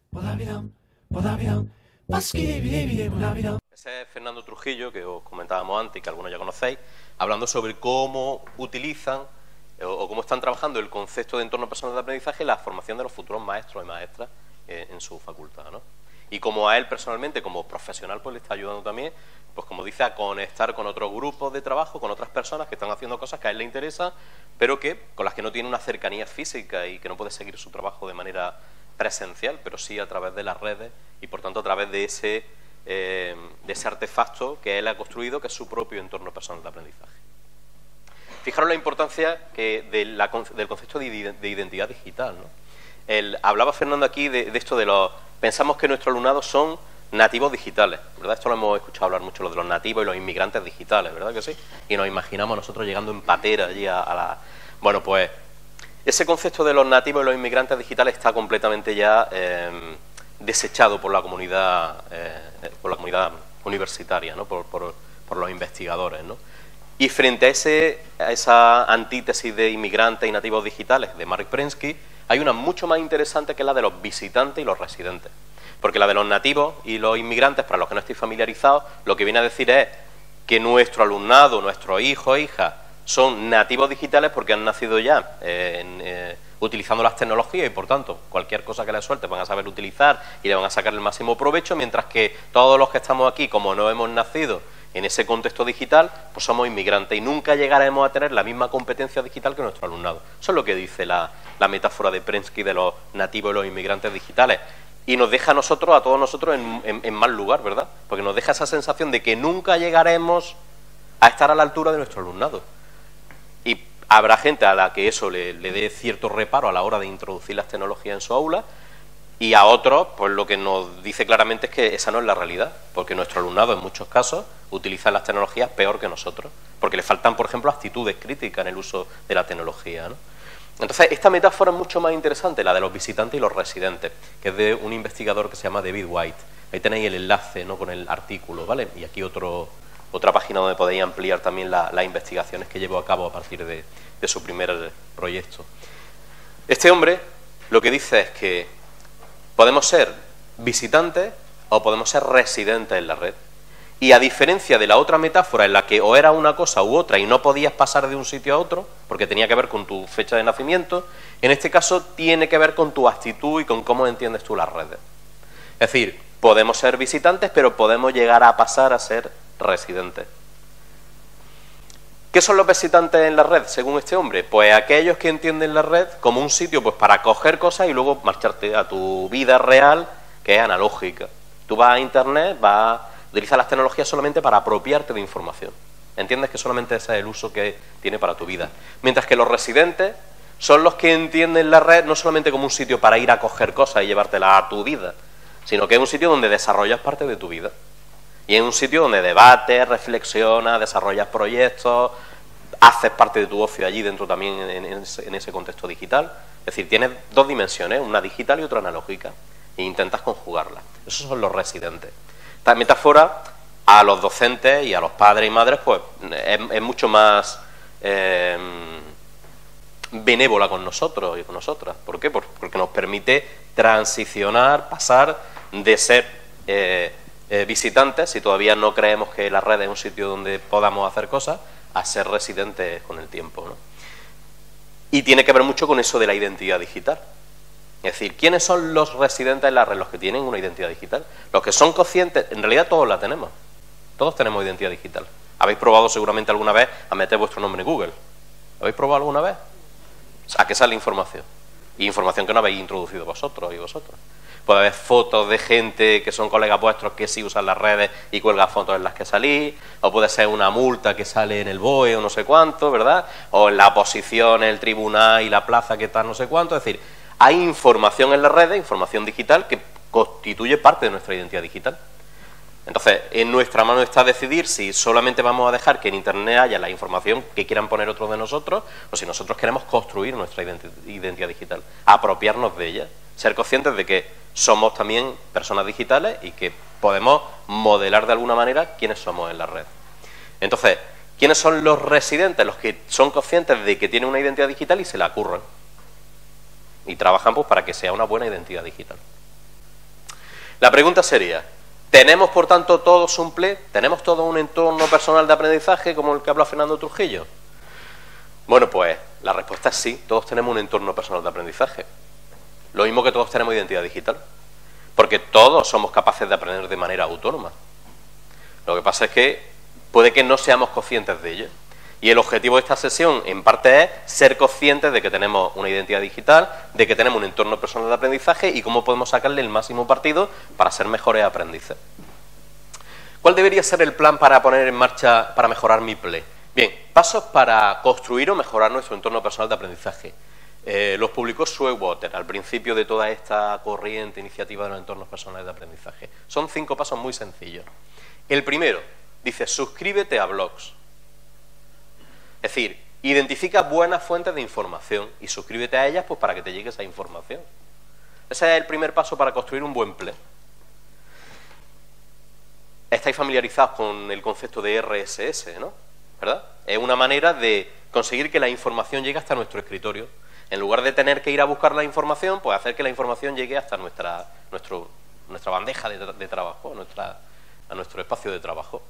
Speaker 2: Ese es Fernando Trujillo, que os comentábamos antes y que algunos ya conocéis, hablando sobre cómo utilizan o cómo están trabajando el concepto de entorno personal de aprendizaje en la formación de los futuros maestros y maestras en su facultad, ¿no? Y como a él personalmente, como profesional, pues le está ayudando también, pues como dice, a conectar con otros grupos de trabajo, con otras personas que están haciendo cosas que a él le interesan, pero que con las que no tiene una cercanía física y que no puede seguir su trabajo de manera presencial, pero sí a través de las redes y por tanto a través de ese artefacto que él ha construido, que es su propio entorno personal de aprendizaje. Fijaros la importancia del concepto de identidad digital, ¿no? Hablaba Fernando aquí de esto de los... Pensamos que nuestros alumnados son nativos digitales, ¿verdad? Esto lo hemos escuchado hablar mucho, lo de los nativos y los inmigrantes digitales, ¿verdad que sí? Y nos imaginamos nosotros llegando en patera allí a la... Bueno, pues ese concepto de los nativos y los inmigrantes digitales está completamente ya desechado por la comunidad universitaria, ¿no? Por los investigadores, ¿no? Y frente a esa antítesis de inmigrantes y nativos digitales de Marek Prensky, hay una mucho más interesante que es la de los visitantes y los residentes. Porque la de los nativos y los inmigrantes, para los que no estéis familiarizados, lo que viene a decir es que nuestro alumnado, nuestros hijos e hijas, son nativos digitales porque han nacido ya utilizando las tecnologías y, por tanto, cualquier cosa que les suelte van a saber utilizar y le van a sacar el máximo provecho, mientras que todos los que estamos aquí, como no hemos nacido en ese contexto digital, pues somos inmigrantes y nunca llegaremos a tener la misma competencia digital que nuestro alumnado. Eso es lo que dice la metáfora de Prensky de los nativos y los inmigrantes digitales. Y nos deja a nosotros, a todos nosotros, en mal lugar, ¿verdad? Porque nos deja esa sensación de que nunca llegaremos a estar a la altura de nuestro alumnado. Y habrá gente a la que eso le dé cierto reparo a la hora de introducir las tecnologías en su aula, y a otros, pues lo que nos dice claramente es que esa no es la realidad, porque nuestro alumnado en muchos casos utiliza las tecnologías peor que nosotros, porque le faltan, por ejemplo, actitudes críticas en el uso de la tecnología, ¿no? Entonces, esta metáfora es mucho más interesante, la de los visitantes y los residentes, que es de un investigador que se llama David White. Ahí tenéis el enlace, ¿no?, con el artículo, ¿vale? Y aquí otra página donde podéis ampliar también las investigaciones que llevó a cabo a partir de su primer proyecto. Este hombre lo que dice es que podemos ser visitantes o podemos ser residentes en la red. Y a diferencia de la otra metáfora en la que o era una cosa u otra y no podías pasar de un sitio a otro, porque tenía que ver con tu fecha de nacimiento, en este caso tiene que ver con tu actitud y con cómo entiendes tú las redes. Es decir, podemos ser visitantes, pero podemos llegar a pasar a ser residentes. ¿Qué son los visitantes en la red, según este hombre? Pues aquellos que entienden la red como un sitio pues para coger cosas y luego marcharte a tu vida real, que es analógica. Tú vas a Internet, utilizas las tecnologías solamente para apropiarte de información. Entiendes que solamente ese es el uso que tiene para tu vida. Mientras que los residentes son los que entienden la red no solamente como un sitio para ir a coger cosas y llevártelas a tu vida, sino que es un sitio donde desarrollas parte de tu vida. Y es un sitio donde debates, reflexionas, desarrollas proyectos, haces parte de tu ocio allí dentro también en ese contexto digital. Es decir, tienes dos dimensiones, una digital y otra analógica, e intentas conjugarlas. Esos son los residentes. Esta metáfora a los docentes y a los padres y madres pues es mucho más benévola con nosotros y con nosotras. ¿Por qué? Porque nos permite transicionar, pasar de ser visitantes, si todavía no creemos que la red es un sitio donde podamos hacer cosas, a ser residentes con el tiempo, ¿no? Y tiene que ver mucho con eso de la identidad digital. Es decir, ¿quiénes son los residentes en la red? Los que tienen una identidad digital. Los que son conscientes, en realidad todos la tenemos. Todos tenemos identidad digital. ¿Habéis probado seguramente alguna vez a meter vuestro nombre en Google? ¿Lo habéis probado alguna vez? ¿A qué sale información? Y información que no habéis introducido vosotros y vosotros. Puede haber fotos de gente que son colegas vuestros que sí usan las redes y cuelgan fotos en las que salís, o puede ser una multa que sale en el BOE o no sé cuánto, ¿verdad? O en la posición, en el tribunal y la plaza que está no sé cuánto. Es decir, hay información en las redes, información digital, que constituye parte de nuestra identidad digital. Entonces, en nuestra mano está decidir si solamente vamos a dejar que en Internet haya la información que quieran poner otros de nosotros, o si nosotros queremos construir nuestra identidad digital, apropiarnos de ella, ser conscientes de que somos también personas digitales y que podemos modelar de alguna manera quiénes somos en la red. Entonces, ¿quiénes son los residentes? Los que son conscientes de que tienen una identidad digital y se la curran. Y trabajan pues para que sea una buena identidad digital. La pregunta sería, ¿tenemos por tanto todos un PLE? ¿Tenemos todo un entorno personal de aprendizaje como el que habla Fernando Trujillo? Bueno, pues la respuesta es sí, todos tenemos un entorno personal de aprendizaje. Lo mismo que todos tenemos identidad digital. Porque todos somos capaces de aprender de manera autónoma. Lo que pasa es que puede que no seamos conscientes de ello. Y el objetivo de esta sesión, en parte, es ser conscientes de que tenemos una identidad digital, de que tenemos un entorno personal de aprendizaje y cómo podemos sacarle el máximo partido para ser mejores aprendices. ¿Cuál debería ser el plan para poner en marcha, para mejorar mi PLE? Bien, pasos para construir o mejorar nuestro entorno personal de aprendizaje. Los publicó Showalter al principio de toda esta corriente iniciativa de los entornos personales de aprendizaje. Son 5 pasos muy sencillos. El primero, dice, suscríbete a blogs. Es decir, identifica buenas fuentes de información y suscríbete a ellas pues para que te llegue esa información. Ese es el primer paso para construir un buen PLE. Estáis familiarizados con el concepto de RSS, ¿no? ¿Verdad? Es una manera de conseguir que la información llegue hasta nuestro escritorio. En lugar de tener que ir a buscar la información, pues hacer que la información llegue hasta nuestra bandeja de trabajo, a nuestro espacio de trabajo.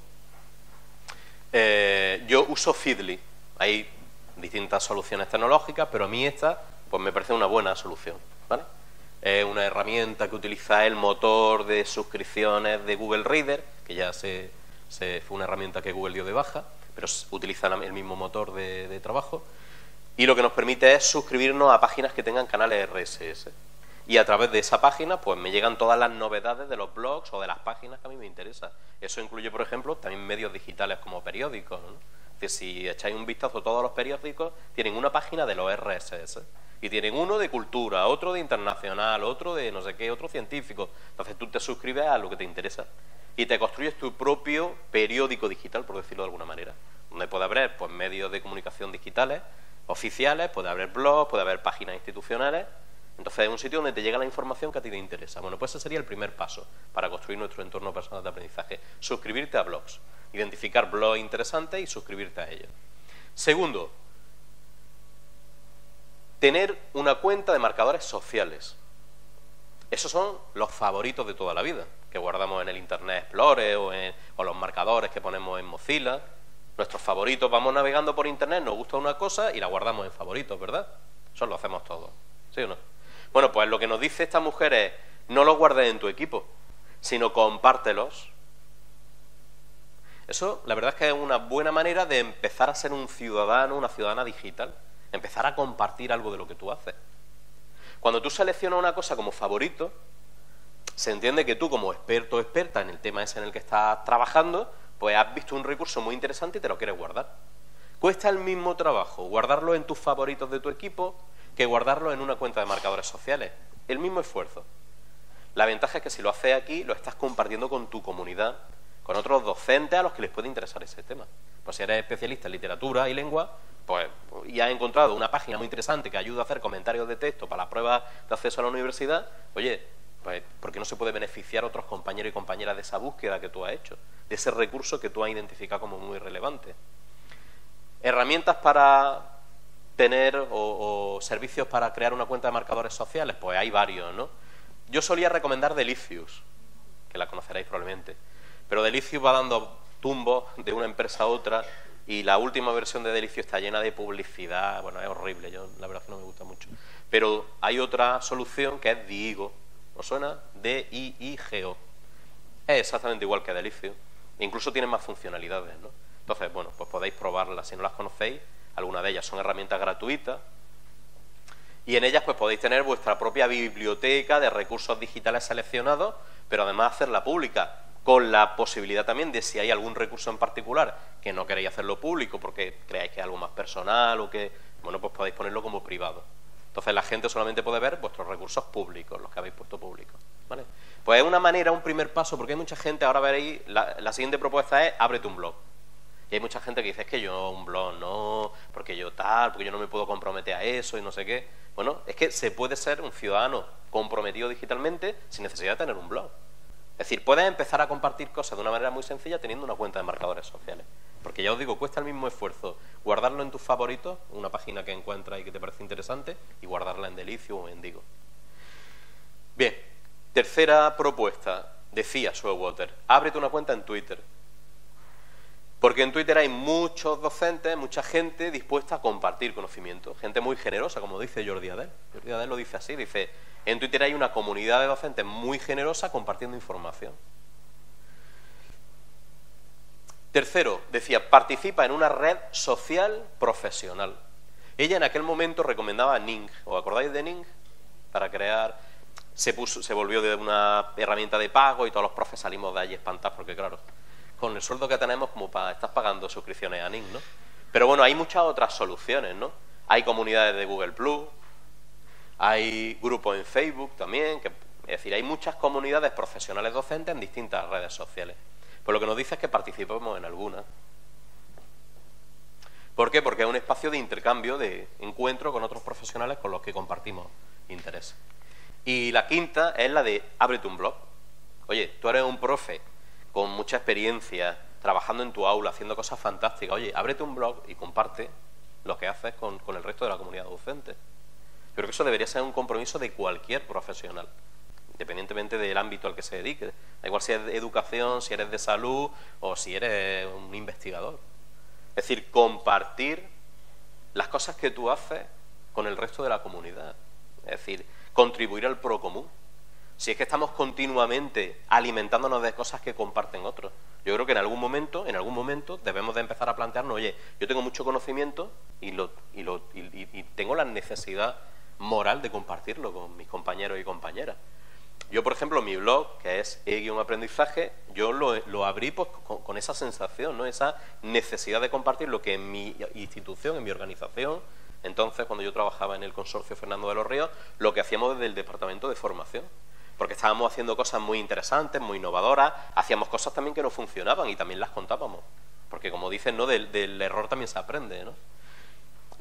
Speaker 2: Yo uso Feedly. Hay distintas soluciones tecnológicas, pero a mí esta pues me parece una buena solución, ¿vale? Es una herramienta que utiliza el motor de suscripciones de Google Reader, que ya fue una herramienta que Google dio de baja, pero utiliza el mismo motor de trabajo. Y lo que nos permite es suscribirnos a páginas que tengan canales RSS. Y a través de esa página pues me llegan todas las novedades de los blogs o de las páginas que a mí me interesan. Eso incluye, por ejemplo, también medios digitales como periódicos, ¿no? Es decir, si echáis un vistazo a todos los periódicos, tienen una página de los RSS. Y tienen uno de cultura, otro de internacional, otro de no sé qué, otro científico. Entonces tú te suscribes a lo que te interesa. Y te construyes tu propio periódico digital, por decirlo de alguna manera. Donde puede haber pues medios de comunicación digitales, oficiales, puede haber blogs, puede haber páginas institucionales. Entonces es un sitio donde te llega la información que a ti te interesa. Bueno, pues ese sería el primer paso para construir nuestro entorno personal de aprendizaje. Suscribirte a blogs. Identificar blogs interesantes y suscribirte a ellos. Segundo, tener una cuenta de marcadores sociales. Esos son los favoritos de toda la vida, que guardamos en el Internet Explorer o los marcadores que ponemos en Mozilla. Nuestros favoritos, vamos navegando por Internet, nos gusta una cosa y la guardamos en favoritos, ¿verdad? Eso lo hacemos todos, ¿sí o no? Bueno, pues lo que nos dice esta mujer es, no los guardes en tu equipo, sino compártelos. Eso, la verdad es que es una buena manera de empezar a ser un ciudadano, una ciudadana digital. Empezar a compartir algo de lo que tú haces. Cuando tú seleccionas una cosa como favorito, se entiende que tú, como experto o experta en el tema ese en el que estás trabajando, pues has visto un recurso muy interesante y te lo quieres guardar. Cuesta el mismo trabajo guardarlo en tus favoritos de tu equipo que guardarlo en una cuenta de marcadores sociales. El mismo esfuerzo. La ventaja es que si lo haces aquí, lo estás compartiendo con tu comunidad, con otros docentes a los que les puede interesar ese tema. Pues si eres especialista en literatura y lengua, pues y has encontrado una página muy interesante que ayuda a hacer comentarios de texto para las pruebas de acceso a la universidad, oye, pues ¿por qué no se puede beneficiar a otros compañeros y compañeras de esa búsqueda que tú has hecho, de ese recurso que tú has identificado como muy relevante? Herramientas para tener o servicios para crear una cuenta de marcadores sociales, pues hay varios, ¿no? Yo solía recomendar Delicious, que la conoceréis probablemente, pero Delicious va dando tumbos de una empresa a otra y la última versión de Delicious está llena de publicidad, bueno, es horrible, yo la verdad es que no me gusta mucho. Pero hay otra solución que es Diigo, ¿os suena? D-I-I-G-O. Es exactamente igual que Delicious, incluso tiene más funcionalidades, ¿no? Entonces, bueno, pues podéis probarlas, si no las conocéis, algunas de ellas son herramientas gratuitas y en ellas pues podéis tener vuestra propia biblioteca de recursos digitales seleccionados, pero además hacerla pública, con la posibilidad también de, si hay algún recurso en particular que no queréis hacerlo público porque creáis que es algo más personal o que, bueno, pues podéis ponerlo como privado. Entonces la gente solamente puede ver vuestros recursos públicos, los que habéis puesto públicos, ¿vale? Pues es una manera, un primer paso, porque hay mucha gente, ahora veréis, la siguiente propuesta es ábrete un blog. Y hay mucha gente que dice, es que yo un blog no, porque yo tal, porque yo no me puedo comprometer a eso y no sé qué. Bueno, es que se puede ser un ciudadano comprometido digitalmente sin necesidad de tener un blog. Es decir, puedes empezar a compartir cosas de una manera muy sencilla teniendo una cuenta de marcadores sociales. Porque ya os digo, cuesta el mismo esfuerzo guardarlo en tus favoritos, una página que encuentras y que te parece interesante, y guardarla en Delicious o en Diigo. Bien, tercera propuesta, decía Showalter, ábrete una cuenta en Twitter. Porque en Twitter hay muchos docentes, mucha gente dispuesta a compartir conocimiento, gente muy generosa, como dice Jordi Adel. Jordi Adel lo dice así, dice, en Twitter hay una comunidad de docentes muy generosa compartiendo información. Tercero, decía, participa en una red social profesional. Ella en aquel momento recomendaba Ning, ¿os acordáis de Ning? Para crear, se volvió de una herramienta de pago y todos los profes salimos de allí espantados porque claro, con el sueldo que tenemos como para estar pagando suscripciones a Ning, ¿no? Pero bueno, hay muchas otras soluciones, ¿no? Hay comunidades de Google Plus, hay grupos en Facebook también, es decir, hay muchas comunidades profesionales docentes en distintas redes sociales. Pues lo que nos dice es que participemos en algunas. ¿Por qué? Porque es un espacio de intercambio, de encuentro con otros profesionales con los que compartimos intereses. Y la quinta es la de ábrete un blog. Oye, tú eres un profe con mucha experiencia, trabajando en tu aula, haciendo cosas fantásticas. Oye, ábrete un blog y comparte lo que haces con el resto de la comunidad docente. Creo que eso debería ser un compromiso de cualquier profesional, independientemente del ámbito al que se dedique. Da igual si eres de educación, si eres de salud o si eres un investigador. Es decir, compartir las cosas que tú haces con el resto de la comunidad. Es decir, contribuir al pro común. Si es que estamos continuamente alimentándonos de cosas que comparten otros. Yo creo que en algún momento debemos de empezar a plantearnos, oye, yo tengo mucho conocimiento y tengo la necesidad moral de compartirlo con mis compañeros y compañeras. Yo, por ejemplo, mi blog, que es E-Aprendizaje, yo lo abrí pues, con esa sensación, ¿no? Esa necesidad de compartir lo que en mi institución, en mi organización, entonces, cuando yo trabajaba en el consorcio Fernando de los Ríos, lo que hacíamos desde el departamento de formación. Porque estábamos haciendo cosas muy interesantes, muy innovadoras, hacíamos cosas también que no funcionaban y también las contábamos. Porque como dicen, ¿no? Del error también se aprende, ¿no?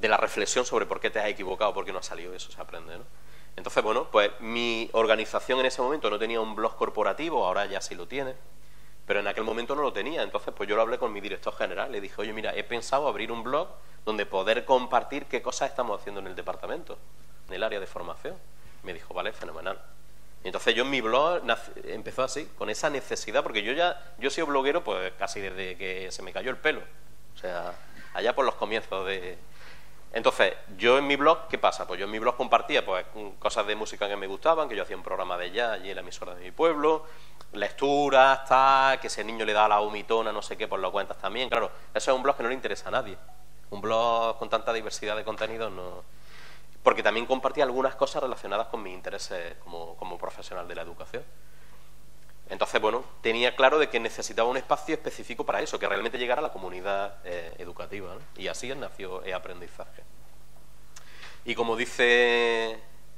Speaker 2: de la reflexión sobre por qué te has equivocado, por qué no ha salido eso, se aprende, ¿no? Entonces, bueno, pues mi organización en ese momento no tenía un blog corporativo, ahora ya sí lo tiene, pero en aquel momento no lo tenía. Entonces, pues yo lo hablé con mi director general, le dije, oye, mira, he pensado abrir un blog donde poder compartir qué cosas estamos haciendo en el departamento, en el área de formación. Me dijo, vale, fenomenal. Y entonces yo en mi blog empezó así, con esa necesidad, porque yo he sido bloguero pues casi desde que se me cayó el pelo, o sea, allá por los comienzos de... Entonces, yo en mi blog, ¿qué pasa? Pues yo en mi blog compartía pues cosas de música que me gustaban, que yo hacía un programa de jazz allí en la emisora de mi pueblo, lecturas, tal, que ese niño le da la vomitona, no sé qué, pues lo cuentas también. Claro, eso es un blog que no le interesa a nadie. Un blog con tanta diversidad de contenidos no... Porque también compartía algunas cosas relacionadas con mis intereses como profesional de la educación. Entonces, bueno, tenía claro de que necesitaba un espacio específico para eso, que realmente llegara a la comunidad educativa, ¿no? Y así nació eAprendizaje. Y como dice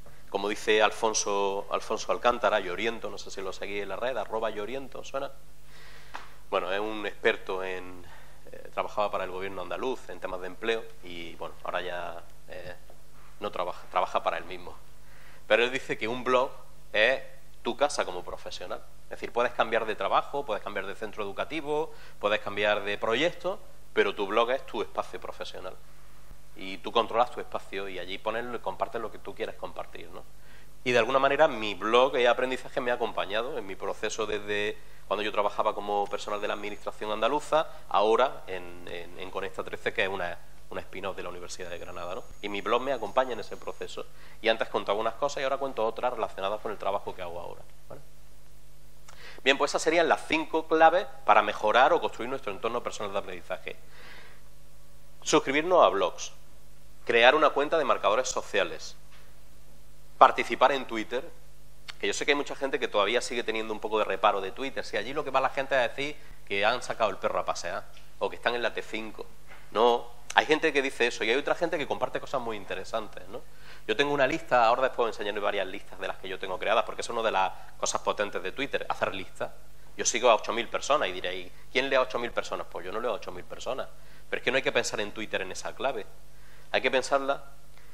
Speaker 2: Alfonso Alcántara, Lloriento, no sé si lo seguí en la red, @Lloriento, ¿suena? Bueno, es un experto en... trabajaba para el gobierno andaluz en temas de empleo y, bueno, ahora ya no trabaja para él mismo. Pero él dice que un blog es tu casa como profesional. Es decir, puedes cambiar de trabajo, puedes cambiar de centro educativo, puedes cambiar de proyecto, pero tu blog es tu espacio profesional. Y tú controlas tu espacio y allí compartes lo que tú quieres compartir, ¿no? Y de alguna manera mi blog eAprendizaje me ha acompañado en mi proceso desde cuando yo trabajaba como personal de la administración andaluza, ahora en Conecta 13, que es una spin-off de la Universidad de Granada, ¿no? Y mi blog me acompaña en ese proceso. Y antes contaba unas cosas y ahora cuento otras relacionadas con el trabajo que hago ahora, ¿vale? Bien, pues esas serían las 5 claves para mejorar o construir nuestro entorno personal de aprendizaje. Suscribirnos a blogs, crear una cuenta de marcadores sociales, participar en Twitter, que yo sé que hay mucha gente que todavía sigue teniendo un poco de reparo de Twitter. Si allí lo que va la gente a decir que han sacado el perro a pasear o que están en la T5. No, hay gente que dice eso y hay otra gente que comparte cosas muy interesantes, ¿no? Yo tengo una lista, ahora después enseñaré varias listas de las que yo tengo creadas, porque eso es una de las cosas potentes de Twitter, hacer listas. Yo sigo a 8.000 personas y diréis, ¿quién lee a 8.000 personas? Pues yo no leo a 8.000 personas. Pero es que no hay que pensar en Twitter en esa clave. Hay que pensarla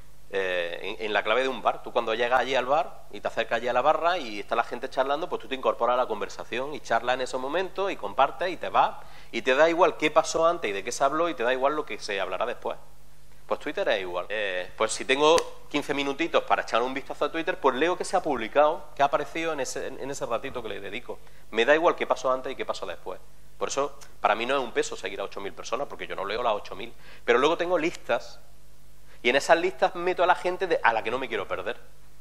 Speaker 2: en la clave de un bar. Tú cuando llegas allí al bar y te acercas allí a la barra y está la gente charlando, pues tú te incorporas a la conversación y charlas en esos momentos y compartes y te vas. Y te da igual qué pasó antes y de qué se habló y te da igual lo que se hablará después. Pues Twitter es igual. Pues si tengo 15 minutitos para echar un vistazo a Twitter, pues leo qué se ha publicado, qué ha aparecido en ese ratito que le dedico. Me da igual qué pasó antes y qué pasó después. Por eso, para mí no es un peso seguir a 8.000 personas, porque yo no leo las 8.000. Pero luego tengo listas, y en esas listas meto a la gente a la que no me quiero perder.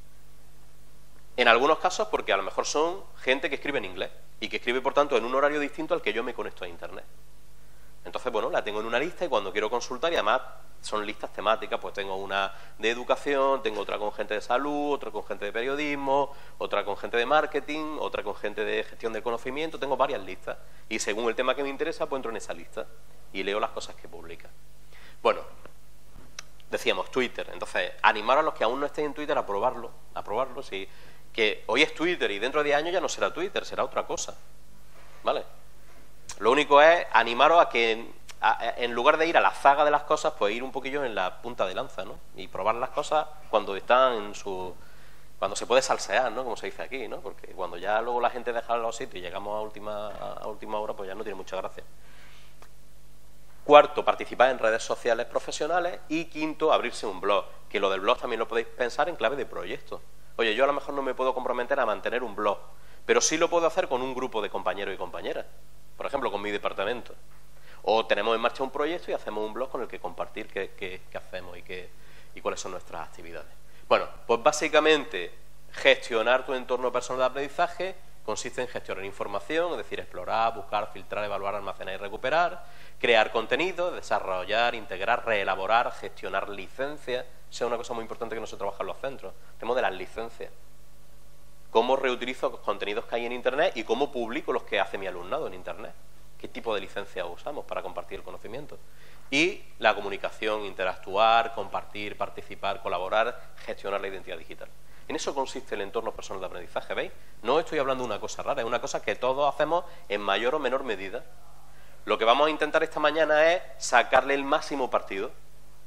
Speaker 2: En algunos casos porque a lo mejor son gente que escribe en inglés, y que escribe, por tanto, en un horario distinto al que yo me conecto a Internet. Entonces, bueno, la tengo en una lista y cuando quiero consultar, y además son listas temáticas, pues tengo una de educación, tengo otra con gente de salud, otra con gente de periodismo, otra con gente de marketing, otra con gente de gestión del conocimiento, tengo varias listas. Y según el tema que me interesa, pues entro en esa lista y leo las cosas que publica. Bueno, decíamos Twitter, entonces animar a los que aún no estén en Twitter a probarlo, sí, que hoy es Twitter y dentro de 10 años ya no será Twitter, será otra cosa, ¿vale? Lo único es animaros a que en lugar de ir a la zaga de las cosas, pues ir un poquillo en la punta de lanza, ¿no? Y probar las cosas cuando están en su... cuando se puede salsear, ¿no? Como se dice aquí, ¿no? Porque cuando ya luego la gente deja los sitios y llegamos a última hora, pues ya no tiene mucha gracia. Cuarto, participar en redes sociales profesionales. Y quinto, abrirse un blog. Que lo del blog también lo podéis pensar en clave de proyecto. Oye, yo a lo mejor no me puedo comprometer a mantener un blog, pero sí lo puedo hacer con un grupo de compañeros y compañeras. Por ejemplo, con mi departamento. O tenemos en marcha un proyecto y hacemos un blog con el que compartir qué hacemos y cuáles son nuestras actividades. Bueno, pues básicamente gestionar tu entorno personal de aprendizaje consiste en gestionar información, es decir, explorar, buscar, filtrar, evaluar, almacenar y recuperar, crear contenido, desarrollar, integrar, reelaborar, gestionar licencias. Esa es una cosa muy importante que no se trabaja en los centros. Tenemos de las licencias. Cómo reutilizo los contenidos que hay en Internet y cómo publico los que hace mi alumnado en Internet. ¿Qué tipo de licencia usamos para compartir el conocimiento? Y la comunicación, interactuar, compartir, participar, colaborar, gestionar la identidad digital. En eso consiste el entorno personal de aprendizaje, ¿veis? No estoy hablando de una cosa rara, es una cosa que todos hacemos en mayor o menor medida. Lo que vamos a intentar esta mañana es sacarle el máximo partido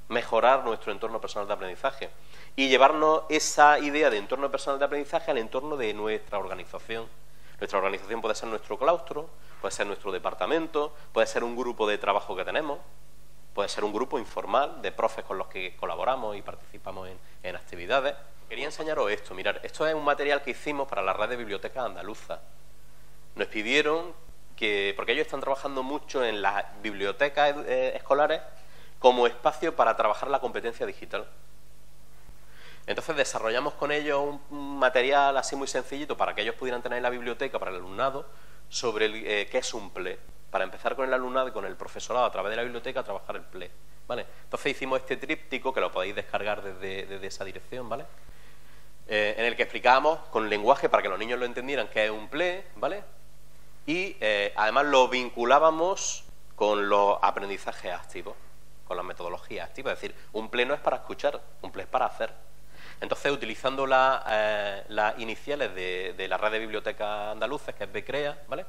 Speaker 2: mejorar nuestro entorno personal de aprendizaje y llevarnos esa idea de entorno personal de aprendizaje al entorno de nuestra organización. Nuestra organización puede ser nuestro claustro, puede ser nuestro departamento, puede ser un grupo de trabajo que tenemos, puede ser un grupo informal de profes con los que colaboramos y participamos en actividades. Quería enseñaros esto. Mirad, esto es un material que hicimos para la red de bibliotecas andaluzas. Nos pidieron que, porque ellos están trabajando mucho en las bibliotecas escolares como espacio para trabajar la competencia digital. Entonces desarrollamos con ellos un material así muy sencillito para que ellos pudieran tener en la biblioteca para el alumnado sobre qué es un PLE, para empezar con el alumnado y con el profesorado a través de la biblioteca a trabajar el PLE, ¿vale? Entonces hicimos este tríptico que lo podéis descargar desde esa dirección, ¿vale? En el que explicábamos con lenguaje para que los niños lo entendieran qué es un PLE, ¿vale? Y además lo vinculábamos con los aprendizajes activos, con las metodologías activas. Es decir, un PLE no es para escuchar, un PLE es para hacer. Entonces, utilizando las iniciales de la red de bibliotecas andaluces, que es BCREA, ¿vale?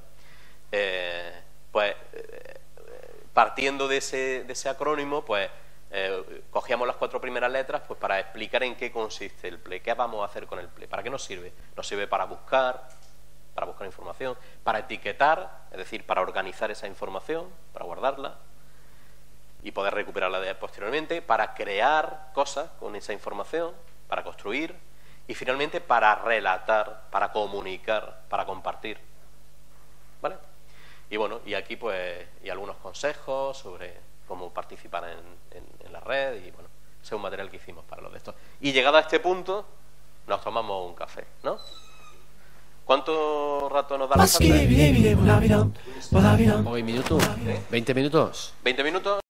Speaker 2: Partiendo de ese acrónimo, pues cogíamos las 4 primeras letras pues para explicar en qué consiste el PLE, qué vamos a hacer con el PLE, para qué nos sirve. Nos sirve para buscar información, para etiquetar, es decir, para organizar esa información, para guardarla y poder recuperarla posteriormente, para crear cosas con esa información, para construir y finalmente para relatar, para comunicar, para compartir, ¿vale? Y bueno, y aquí pues y algunos consejos sobre cómo participar en la red y bueno, ese es un material que hicimos para los de estos. Y llegado a este punto nos tomamos un café, ¿no? ¿Cuánto rato nos da la tarde?
Speaker 1: Hoy minutos, 20 minutos.
Speaker 2: 20 minutos.